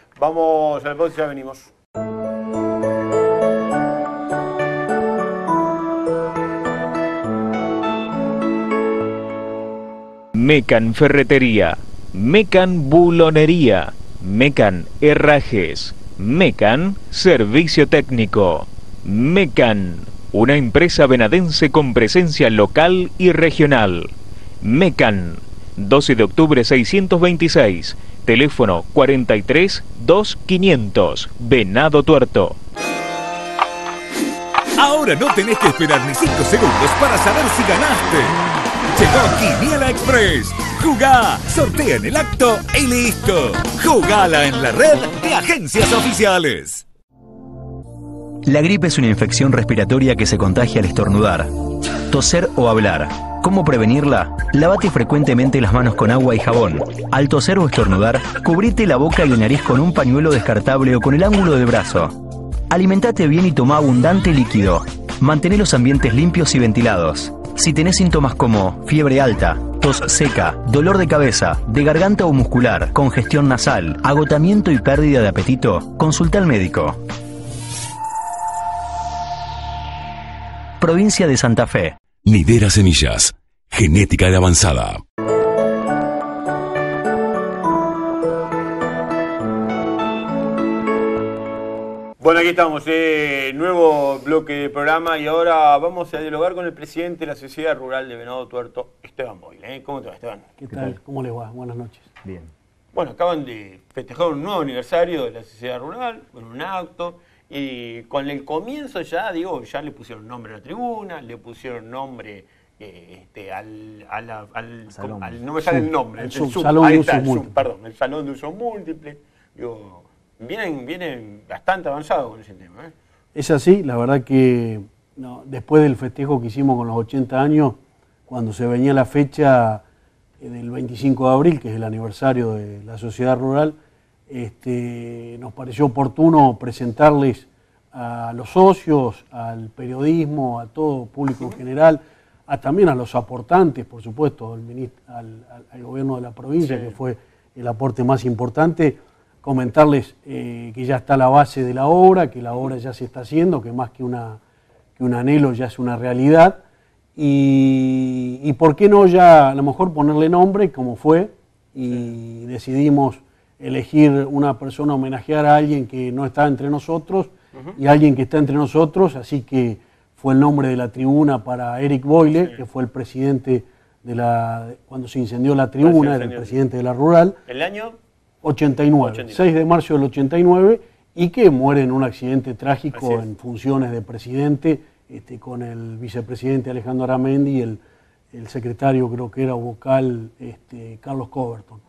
Vamos al podcast, ya venimos. Mecan Ferretería, Mecan Bulonería, Mecan Herrajes, Mecan Servicio Técnico, Mecan, una empresa venadense con presencia local y regional. Mecan, doce de octubre seiscientos veintiséis, teléfono cuarenta y tres, dos quinientos, Venado Tuerto. Ahora no tenés que esperar ni cinco segundos para saber si ganaste. Llegó Quiniela Express. Jugá, sortea en el acto y listo. Jugala en la red de agencias oficiales. La gripe es una infección respiratoria que se contagia al estornudar, toser o hablar. ¿Cómo prevenirla? Lavate frecuentemente las manos con agua y jabón. Al toser o estornudar, cubrite la boca y la nariz con un pañuelo descartable o con el ángulo del brazo. Alimentate bien y toma abundante líquido. Mantén los ambientes limpios y ventilados. Si tenés síntomas como fiebre alta, tos seca, dolor de cabeza, de garganta o muscular, congestión nasal, agotamiento y pérdida de apetito, consulta al médico. Provincia de Santa Fe. Nidera Semillas, genética de avanzada. Bueno, aquí estamos, eh, nuevo bloque de programa y ahora vamos a dialogar con el presidente de la Sociedad Rural de Venado Tuerto, Esteban Boyle. ¿eh? ¿Cómo te va, Esteban? ¿Qué tal? ¿Cómo les va? Buenas noches. Bien. Bueno, acaban de festejar un nuevo aniversario de la Sociedad Rural, con un acto, y con el comienzo ya, digo, ya le pusieron nombre a la tribuna, le pusieron nombre eh, este, al, a la, al, Salón. al... No me sale el nombre. El el sub, sub, salón ahí de está, uso el sub, múltiple. perdón, el salón de uso múltiple. Digo, vienen, vienen bastante avanzados con ese tema. ¿eh? Es así, la verdad que no, después del festejo que hicimos con los ochenta años, cuando se venía la fecha del veinticinco de abril, que es el aniversario de la Sociedad Rural, este, nos pareció oportuno presentarles a los socios, al periodismo, a todo público en general, a, también a los aportantes, por supuesto, al, ministro, al, al, al gobierno de la provincia, sí, que fue el aporte más importante, comentarles eh, que ya está la base de la obra, que la obra ya se está haciendo, que más que, una, que un anhelo ya es una realidad, y, y por qué no ya a lo mejor ponerle nombre, como fue, y sí, decidimos elegir una persona, homenajear a alguien que no está entre nosotros, uh-huh, y alguien que está entre nosotros, así que fue el nombre de la tribuna para Eric Boyle, sí, que fue el presidente de la, cuando se incendió la tribuna, era el presidente de la Rural. ¿El año? ochenta y nueve, ochenta y nueve, seis de marzo del ochenta y nueve, y que muere en un accidente trágico en funciones de presidente, este, con el vicepresidente Alejandro Aramendi y el, el secretario, creo que era vocal, este, Carlos Coberton.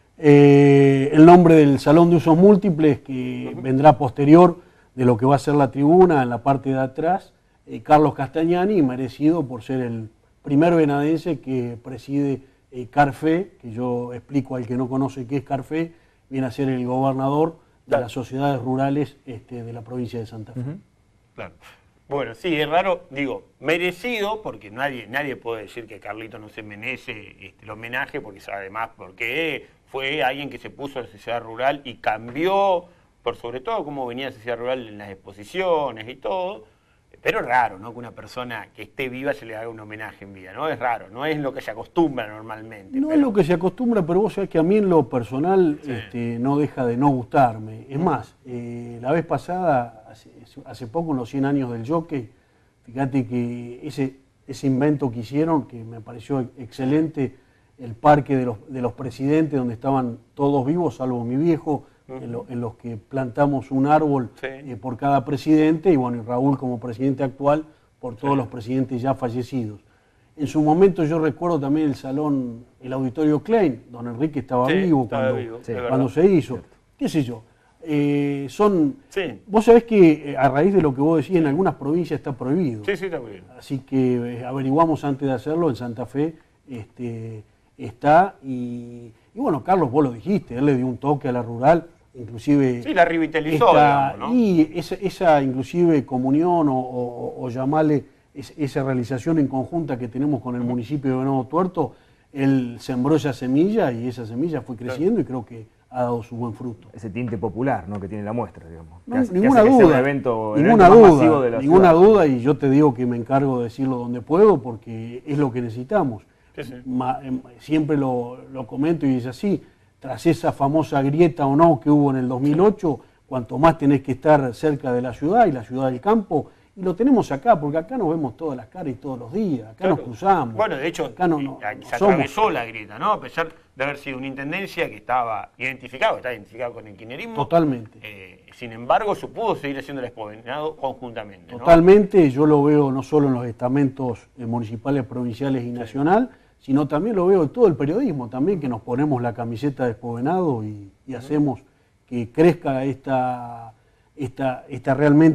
Eh, el nombre del Salón de Usos Múltiples, que uh-huh, vendrá posterior de lo que va a ser la tribuna en la parte de atrás, eh, Carlos Castagnani, merecido por ser el primer venadense que preside eh, CARFE, que yo explico al que no conoce qué es CARFE, viene a ser el gobernador de claro, las sociedades rurales este, de la provincia de Santa Fe. Uh-huh. Claro. Bueno, sí, es raro, digo, merecido, porque nadie nadie puede decir que Carlito no se merece este, el homenaje, porque además, porque fue alguien que se puso a la sociedad rural y cambió, por sobre todo cómo venía la sociedad rural en las exposiciones y todo, pero es raro, ¿no? Que una persona que esté viva se le haga un homenaje en vida, ¿no? Es raro, no es lo que se acostumbra normalmente. No pero... es lo que se acostumbra, pero vos sabés que a mí en lo personal sí, este, no deja de no gustarme. Es más, eh, la vez pasada, hace, hace poco, en los cien años del jockey, fíjate que ese, ese invento que hicieron, que me pareció excelente, el parque de los, de los presidentes, donde estaban todos vivos, salvo mi viejo, uh-huh, en, lo, en los que plantamos un árbol sí, eh, por cada presidente, y bueno, y Raúl como presidente actual, por todos sí, los presidentes ya fallecidos. En su momento yo recuerdo también el salón, el auditorio Klein, don Enrique estaba sí, vivo estaba cuando, vivo, sí, cuando se hizo. Cierto. ¿Qué sé yo? Eh, son, sí, vos sabés que eh, a raíz de lo que vos decís, en algunas provincias está prohibido. Sí, sí, está prohibido. Así que eh, averiguamos antes de hacerlo, en Santa Fe este, está, y, y bueno, Carlos, vos lo dijiste, él le dio un toque a la rural, inclusive... Sí, la revitalizó, esta, digamos, ¿no? Y esa, esa inclusive comunión o, o, o llamarle es, esa realización en conjunta que tenemos con el municipio de Venado Tuerto, él sembró esa semilla y esa semilla fue creciendo, claro, y creo que ha dado su buen fruto. Ese tinte popular, ¿no?, que tiene la muestra, digamos. No, hace, ninguna duda, evento, ninguna duda, de la ninguna ciudad. duda, y yo te digo que me encargo de decirlo donde puedo porque es lo que necesitamos. Sí, sí. Ma, eh, siempre lo, lo comento y es así. Tras esa famosa grieta o no que hubo en el dos mil ocho, cuanto más tenés que estar cerca de la ciudad y la ciudad del campo, y lo tenemos acá, porque acá nos vemos todas las caras y todos los días, acá claro, nos cruzamos. Bueno, de hecho, acá no, no, se no atravesó somos... la grieta, ¿no? A pesar de haber sido una intendencia que estaba identificada, estaba identificada con el kirchnerismo. Totalmente. Eh, sin embargo, se pudo seguir haciendo el expovenado conjuntamente, ¿no? Totalmente, yo lo veo no solo en los estamentos eh, municipales, provinciales y sí, nacional, sino también lo veo en todo el periodismo, también que nos ponemos la camiseta de expovenado y, y uh-huh, hacemos que crezca esta, esta, esta realmente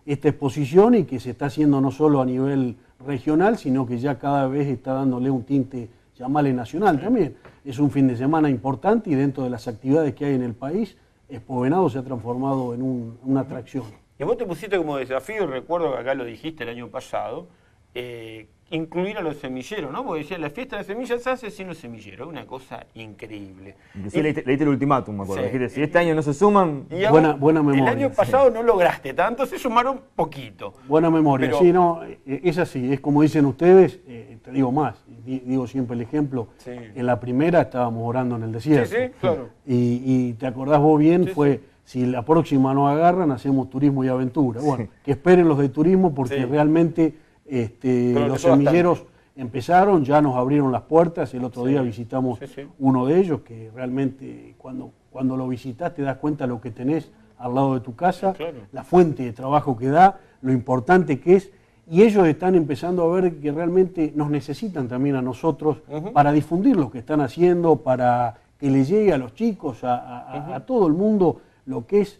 esta exposición y que se está haciendo no solo a nivel regional, sino que ya cada vez está dándole un tinte, llamarle nacional también. Es un fin de semana importante y dentro de las actividades que hay en el país, Expo Venado se ha transformado en un, una atracción. Y vos te pusiste como desafío, recuerdo que acá lo dijiste el año pasado, eh, incluir a los semilleros, ¿no? Porque decía, la fiesta de las semillas se hace sin los semilleros, una cosa increíble. Inclusive leíste, leíste el ultimátum, me acuerdo. Sí. Dijiste, si este año no se suman... Y buena, buena memoria. El año pasado sí. no lograste tanto, se sumaron poquito. Buena memoria, Pero, sí, no, es así, es como dicen ustedes, eh, te digo más, digo siempre el ejemplo, sí. en la primera estábamos orando en el desierto. Sí, sí, claro. Y, y te acordás vos bien, Sí, fue... sí. Si la próxima no agarran, hacemos turismo y aventura. Bueno, sí. que esperen los de turismo porque sí. realmente este, los semilleros bastante. empezaron, ya nos abrieron las puertas. El otro sí. día visitamos sí, sí. uno de ellos que realmente cuando, cuando lo visitas te das cuenta de lo que tenés al lado de tu casa, sí, claro. la fuente de trabajo que da, lo importante que es. Y ellos están empezando a ver que realmente nos necesitan también a nosotros uh-huh. para difundir lo que están haciendo, para que le llegue a los chicos, a, a, uh-huh. a todo el mundo, lo que es,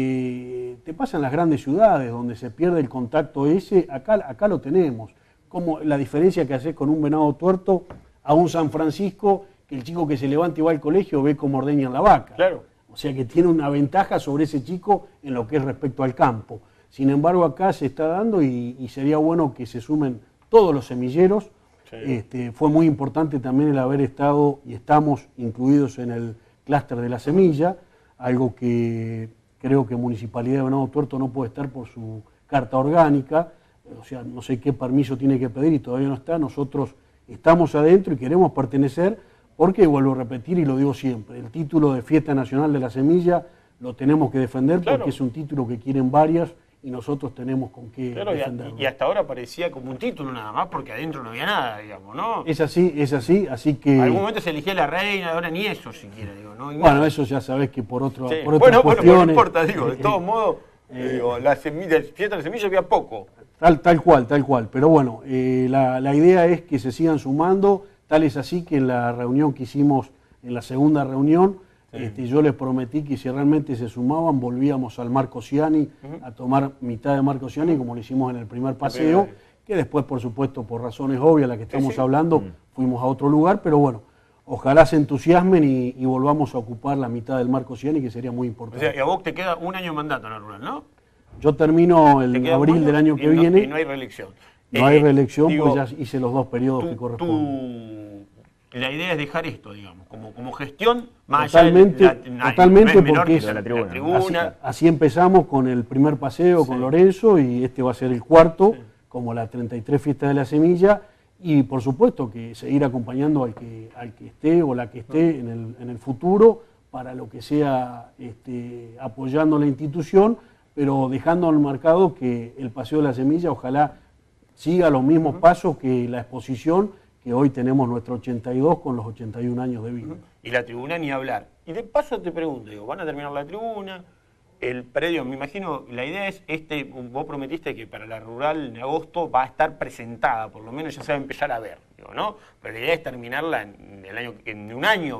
eh, te pasa en las grandes ciudades donde se pierde el contacto ese, acá, acá lo tenemos, como la diferencia que haces con un Venado Tuerto a un San Francisco, que el chico que se levanta y va al colegio ve cómo ordeñan la vaca. Claro. O sea que tiene una ventaja sobre ese chico en lo que es respecto al campo. Sin embargo acá se está dando y, y sería bueno que se sumen todos los semilleros. Sí. Este, fue muy importante también el haber estado y estamos incluidos en el clúster de la semilla, algo que creo que Municipalidad de Venado Tuerto no puede estar por su carta orgánica, o sea, no sé qué permiso tiene que pedir y todavía no está. Nosotros estamos adentro y queremos pertenecer porque, vuelvo a repetir y lo digo siempre, el título de Fiesta Nacional de la Semilla lo tenemos que defender claro. porque es un título que quieren varias y nosotros tenemos con qué claro, defenderlo. Y hasta ahora parecía como un título nada más porque adentro no había nada, digamos, ¿no? Es así, es así, así que... En algún momento se eligía la reina, ahora ni eso siquiera, digo, ¿no? Bueno, nada. Eso ya sabés que por, otro, sí. por otras bueno, cuestiones... Bueno, no importa, digo, de todos eh, modos, eh, digo, la semilla, fiesta de la semilla había poco. Tal, tal cual, tal cual. Pero bueno, eh, la, la idea es que se sigan sumando, tal es así que en la reunión que hicimos, en la segunda reunión, sí. este, yo les prometí que si realmente se sumaban, volvíamos al Marco Ciani, uh-huh. a tomar mitad de Marco Ciani, como lo hicimos en el primer paseo, que después, por supuesto, por razones obvias, las que estamos sí, sí. hablando, uh-huh. fuimos a otro lugar, pero bueno, ojalá se entusiasmen y, y volvamos a ocupar la mitad del Marco Ciani, que sería muy importante. O sea, y a vos te queda un año de mandato en la rural, ¿no? Yo termino el abril del año que y no, viene. Y no hay reelección. No eh, hay reelección, digo, pues ya hice los dos periodos tú, que corresponden. Tú, la idea es dejar esto, digamos, como, como gestión más totalmente, allá de la, totalmente no porque es la tribuna. La tribuna. Así, así empezamos con el primer paseo sí. con Lorenzo y este va a ser el cuarto, sí. como la treinta y tres Fiesta de la Semilla. Y por supuesto que seguir acompañando al que, al que esté o la que esté en el, en el futuro para lo que sea este, apoyando la institución, pero dejando al marcado que el Paseo de la Semilla ojalá siga los mismos uh-huh. pasos que la exposición, que hoy tenemos nuestro ochenta y dos con los ochenta y un años de vida. Uh-huh. Y la tribuna ni hablar. Y de paso te pregunto, digo, ¿van a terminar la tribuna? El predio, me imagino, la idea es, este, vos prometiste que para la rural en agosto va a estar presentada, por lo menos ya se va a empezar a ver, digo, ¿no? Pero la idea es terminarla en, el año, en un año.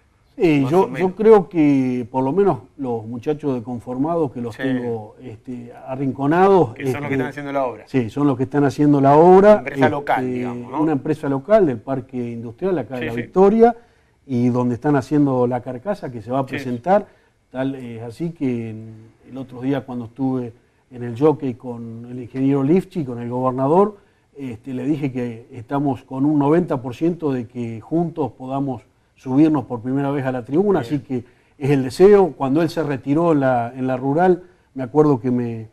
Sí, yo, yo creo que por lo menos los muchachos de Conformados, que los sí. tengo este, arrinconados... Que son este, los que están haciendo la obra. Sí, son los que están haciendo la obra. Una empresa este, local, digamos, ¿no? Una empresa local del Parque Industrial, acá sí, de La sí. Victoria, y donde están haciendo la carcasa que se va a presentar. Sí. Tal es así que el otro día cuando estuve en el jockey con el ingeniero Lifchi, con el gobernador, este, le dije que estamos con un noventa por ciento de que juntos podamos subirnos por primera vez a la tribuna, bien. Así que es el deseo. Cuando él se retiró en la, en la rural, me acuerdo que me,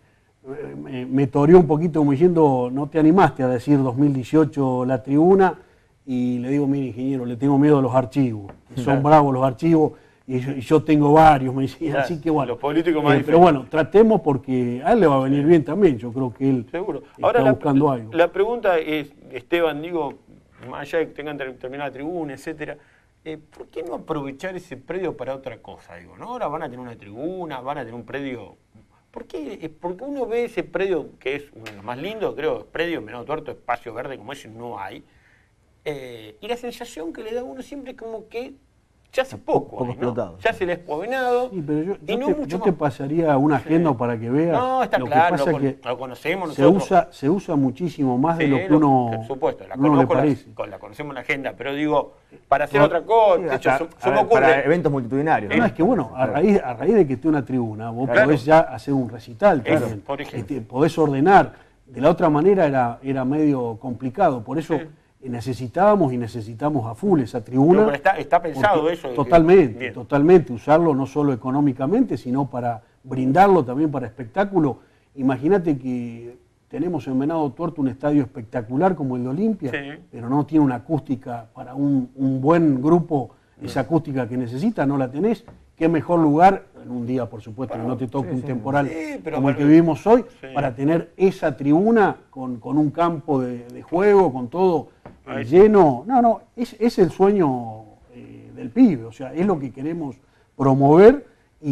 me, me toreó un poquito como diciendo, no te animaste a decir dos mil dieciocho la tribuna, y le digo, mire ingeniero, le tengo miedo a los archivos, que son claro. bravos los archivos, y yo, y yo tengo varios, me decía, claro. así que bueno. Los políticos más eh, Pero bueno, tratemos porque a él le va a venir sí. bien también, yo creo que él Seguro. está Ahora buscando la, algo. La pregunta es, Esteban, digo, más allá de que tengan terminada la tribuna, etcétera, Eh, ¿por qué no aprovechar ese predio para otra cosa? Digo, ¿no? Ahora van a tener una tribuna, van a tener un predio... ¿Por qué? Porque uno ve ese predio, que es uno de los más lindos, creo, predio en Venado Tuerto, espacio verde como ese no hay, eh, y la sensación que le da a uno siempre es como que ya hace poco, poco ¿no? explotado. Ya se les ha venado. Sí, pero yo, y yo no te, mucho yo más. te pasaría una agenda Sí. para que veas. No, está lo claro, que pasa lo, es que lo conocemos se nosotros. usa, se usa muchísimo más de Sí, lo que uno, por supuesto, la uno le conozco, la, parece. con- la conocemos en la agenda, pero digo, para hacer No, otra cosa, sí, de hecho, hasta- se, se a me ver, ocurre. para eventos multitudinarios. No, es que bueno, a raíz, a raíz de que esté una tribuna, vos Claro. podés ya hacer un recital Eso, también. por ejemplo. Este, podés ordenar. De la otra manera era, era medio complicado. Por eso necesitábamos y necesitamos a full esa tribuna. No, pero está, está pensado porque eso. de que- Totalmente, Bien. totalmente. Usarlo no solo económicamente, sino para brindarlo también para espectáculo. Imagínate que tenemos en Venado Tuerto un estadio espectacular como el de Olimpia, Sí. pero no tiene una acústica para un, un buen grupo, esa acústica que necesita, no la tenés. Qué mejor lugar, en un día por supuesto que no te toque sí, un sí. temporal Sí, pero como el bueno, que vivimos hoy, sí. para tener esa tribuna con, con un campo de, de juego, con todo eh, Ahí. lleno. No, no, es, es el sueño eh, del pibe, o sea, es lo que queremos promover.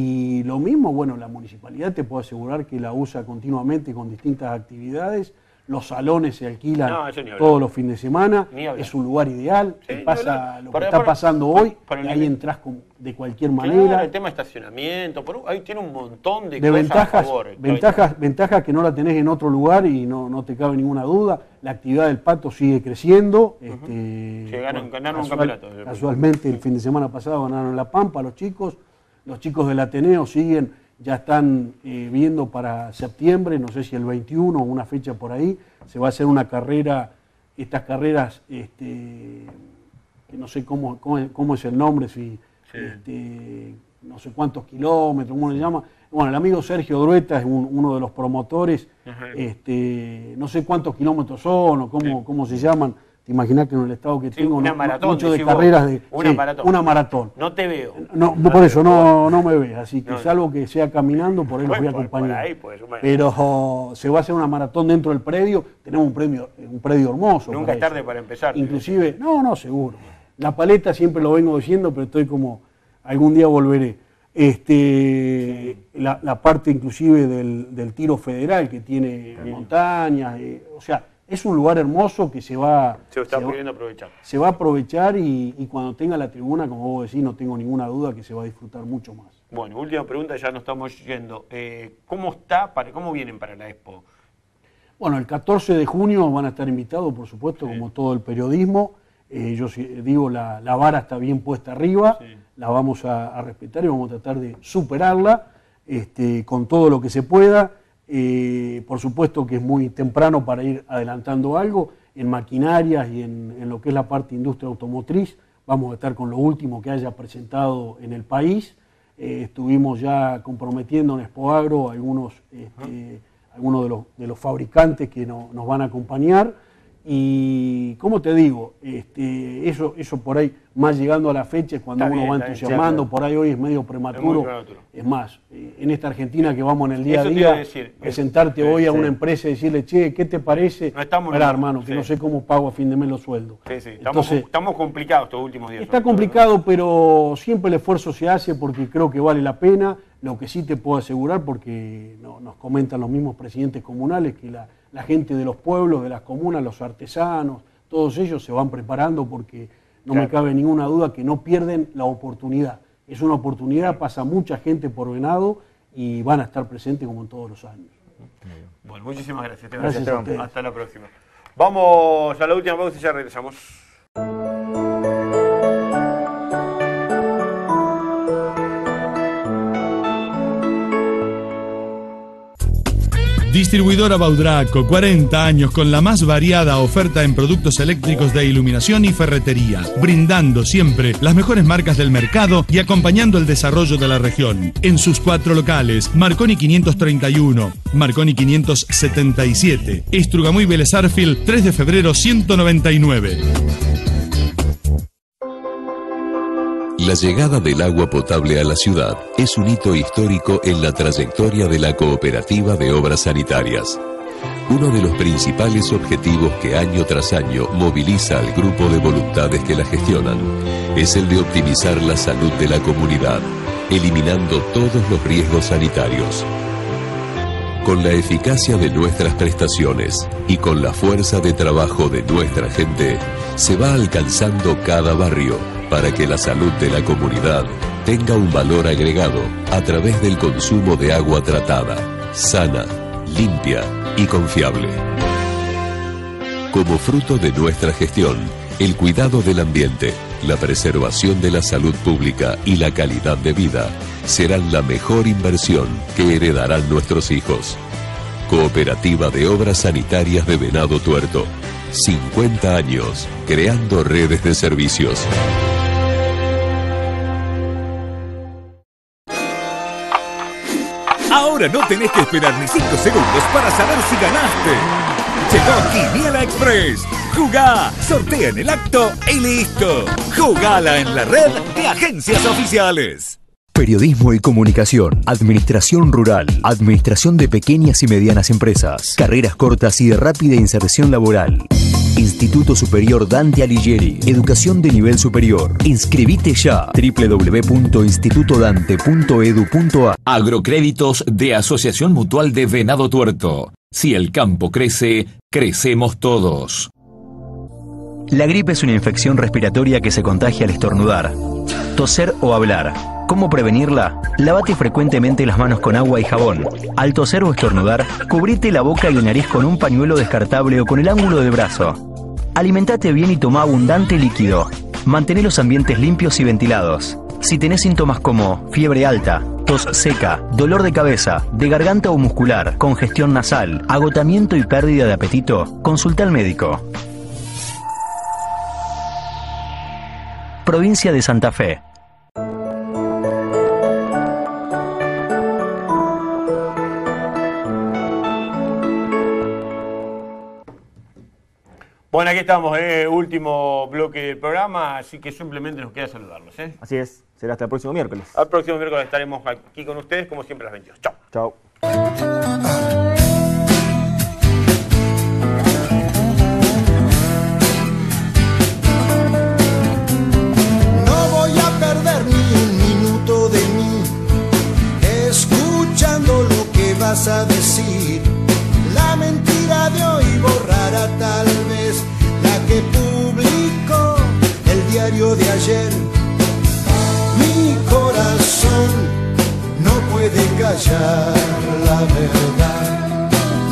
Y lo mismo, bueno, la municipalidad te puedo asegurar que la usa continuamente con distintas actividades. Los salones se alquilan No, eso ni hablar. todos los fines de semana. Ni hablar. Es un lugar ideal. Sí, Te ni pasa hablar. lo Por- que está por- pasando hoy, por el y ahí nivel- entras con- de cualquier Claro, manera. el tema de estacionamiento, por- ahí tiene un montón de, De cosas ventajas, a favor. ventajas, ventajas que no la tenés en otro lugar y no, no te cabe ninguna duda. La actividad del Pato sigue creciendo. este, Sí, ganan- ganaron un casual- campeonato. Casualmente el fin de semana pasado ganaron en La Pampa los chicos. Los chicos del Ateneo siguen, ya están eh, viendo para septiembre, no sé si el veintiuno o una fecha por ahí, se va a hacer una carrera, estas carreras, este, que no sé cómo, cómo, es- cómo es el nombre, si Sí. este, no sé cuántos kilómetros, cómo le llama. Bueno, el amigo Sergio Drueta es un- uno de los promotores, Ajá. este, no sé cuántos kilómetros son o cómo, cómo se llaman. Te imaginás que en el estado que Sí, tengo una no- maratón, mucho de decís vos. carreras de Una sí, maratón. una maratón. No te veo. No, por eso no, no me ves, así que No, no. salvo que sea caminando, por ahí los voy a Por- por acompañar. ahí, pues, bueno. Pero oh, se va a hacer una maratón dentro del predio, tenemos un, premio, un predio hermoso. Nunca para es tarde eso. para empezar. Inclusive, no, no, seguro. La paleta siempre lo vengo diciendo, pero estoy como, algún día volveré. Este, la, la parte inclusive del, del tiro federal que tiene montañas, eh, o sea, es un lugar hermoso que se va, Se está se va- pudiendo aprovechar. se va a aprovechar y, y cuando tenga la tribuna, como vos decís, no tengo ninguna duda que se va a disfrutar mucho más. Bueno, última pregunta, ya nos estamos yendo. Eh, ¿Cómo está, para, cómo vienen para la Expo? Bueno, el catorce de junio van a estar invitados, por supuesto, como todo el periodismo. Eh, yo sí- digo, la, la vara está bien puesta arriba, la vamos a, a respetar y vamos a tratar de superarla este, con todo lo que se pueda. Eh, por supuesto que es muy temprano para ir adelantando algo. En maquinarias y en, en lo que es la parte industria automotriz, vamos a estar con lo último que haya presentado en el país. Eh, estuvimos ya comprometiendo en Expoagro algunos, este, algunos de, los, de los fabricantes que no- nos van a acompañar. Y, como te digo, este, eso, eso por ahí, más llegando a la fecha, es cuando Está uno bien, va está bien, entusiasmando, claro. por ahí hoy es medio Es prematuro. muy prematuro. Es más, eh, en esta Argentina que vamos en el día Eso a te iba a día, decir. presentarte Sí, hoy a sí. una empresa y decirle, che, ¿qué te parece? No estamos Pará, en- hermano, que sí. no sé cómo pago a fin de mes los sueldos. Sí, sí, estamos, Entonces, estamos complicados estos últimos días. está sobre todo, ¿no? complicado, pero siempre el esfuerzo se hace porque creo que vale la pena. Lo que sí te puedo asegurar, porque no- nos comentan los mismos presidentes comunales, que la, la gente de los pueblos, de las comunas, los artesanos, todos ellos se van preparando porque no me Claro. cabe ninguna duda que no pierden la oportunidad. Es una oportunidad, pasa mucha gente por Venado y van a estar presentes como en todos los años. Bueno, muchísimas gracias. Esteban. Gracias a Esteban. ustedes. Hasta la próxima. Vamos a la última pausa y ya regresamos. Distribuidora Baudraco, cuarenta años con la más variada oferta en productos eléctricos de iluminación y ferretería, brindando siempre las mejores marcas del mercado y acompañando el desarrollo de la región. En sus cuatro locales, Marconi quinientos treinta y uno, Marconi quinientos setenta y siete, Estrugamuy Vélez Arfield, tres de febrero ciento noventa y nueve. La llegada del agua potable a la ciudad es un hito histórico en la trayectoria de la Cooperativa de Obras Sanitarias. Uno de los principales objetivos que año tras año moviliza al grupo de voluntades que la gestionan es el de optimizar la salud de la comunidad, eliminando todos los riesgos sanitarios. Con la eficacia de nuestras prestaciones y con la fuerza de trabajo de nuestra gente, se va alcanzando cada barrio, para que la salud de la comunidad tenga un valor agregado a través del consumo de agua tratada, sana, limpia y confiable. Como fruto de nuestra gestión, el cuidado del ambiente, la preservación de la salud pública y la calidad de vida serán la mejor inversión que heredarán nuestros hijos. Cooperativa de Obras Sanitarias de Venado Tuerto. cincuenta años creando redes de servicios. Ahora no tenés que esperar ni cinco segundos para saber si ganaste. Llegó Quiniela Express. Jugá, sortea en el acto y listo. Jugala en la red de agencias oficiales. Periodismo y comunicación, administración rural, administración de pequeñas y medianas empresas, carreras cortas y de rápida inserción laboral. Instituto Superior Dante Alighieri, educación de nivel superior. Inscribite ya. doble u doble u doble u punto instituto dante punto edu punto a r. Agrocréditos de Asociación Mutual de Venado Tuerto. Si el campo crece, crecemos todos. La gripe es una infección respiratoria que se contagia al estornudar, toser o hablar. ¿Cómo prevenirla? Lavate frecuentemente las manos con agua y jabón. Al toser o estornudar, cubrite la boca y la nariz con un pañuelo descartable o con el ángulo del brazo. Alimentate bien y toma abundante líquido. Mantén los ambientes limpios y ventilados. Si tenés síntomas como fiebre alta, tos seca, dolor de cabeza, de garganta o muscular, congestión nasal, agotamiento y pérdida de apetito, consulta al médico. Provincia de Santa Fe. Bueno, aquí estamos, eh, último bloque del programa, así que simplemente nos queda saludarlos. ¿eh? Así es, será hasta el próximo miércoles. Al próximo miércoles estaremos aquí con ustedes, como siempre, a las veintidós. Chao. Chao. No voy a perder ni un minuto de mí, escuchando lo que vas a decir. La mentira de hoy borrará tal vez la que publicó el diario de ayer. Mi corazón no puede callar la verdad.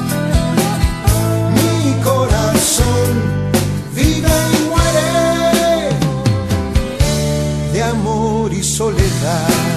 Mi corazón vive y muere de amor y soledad.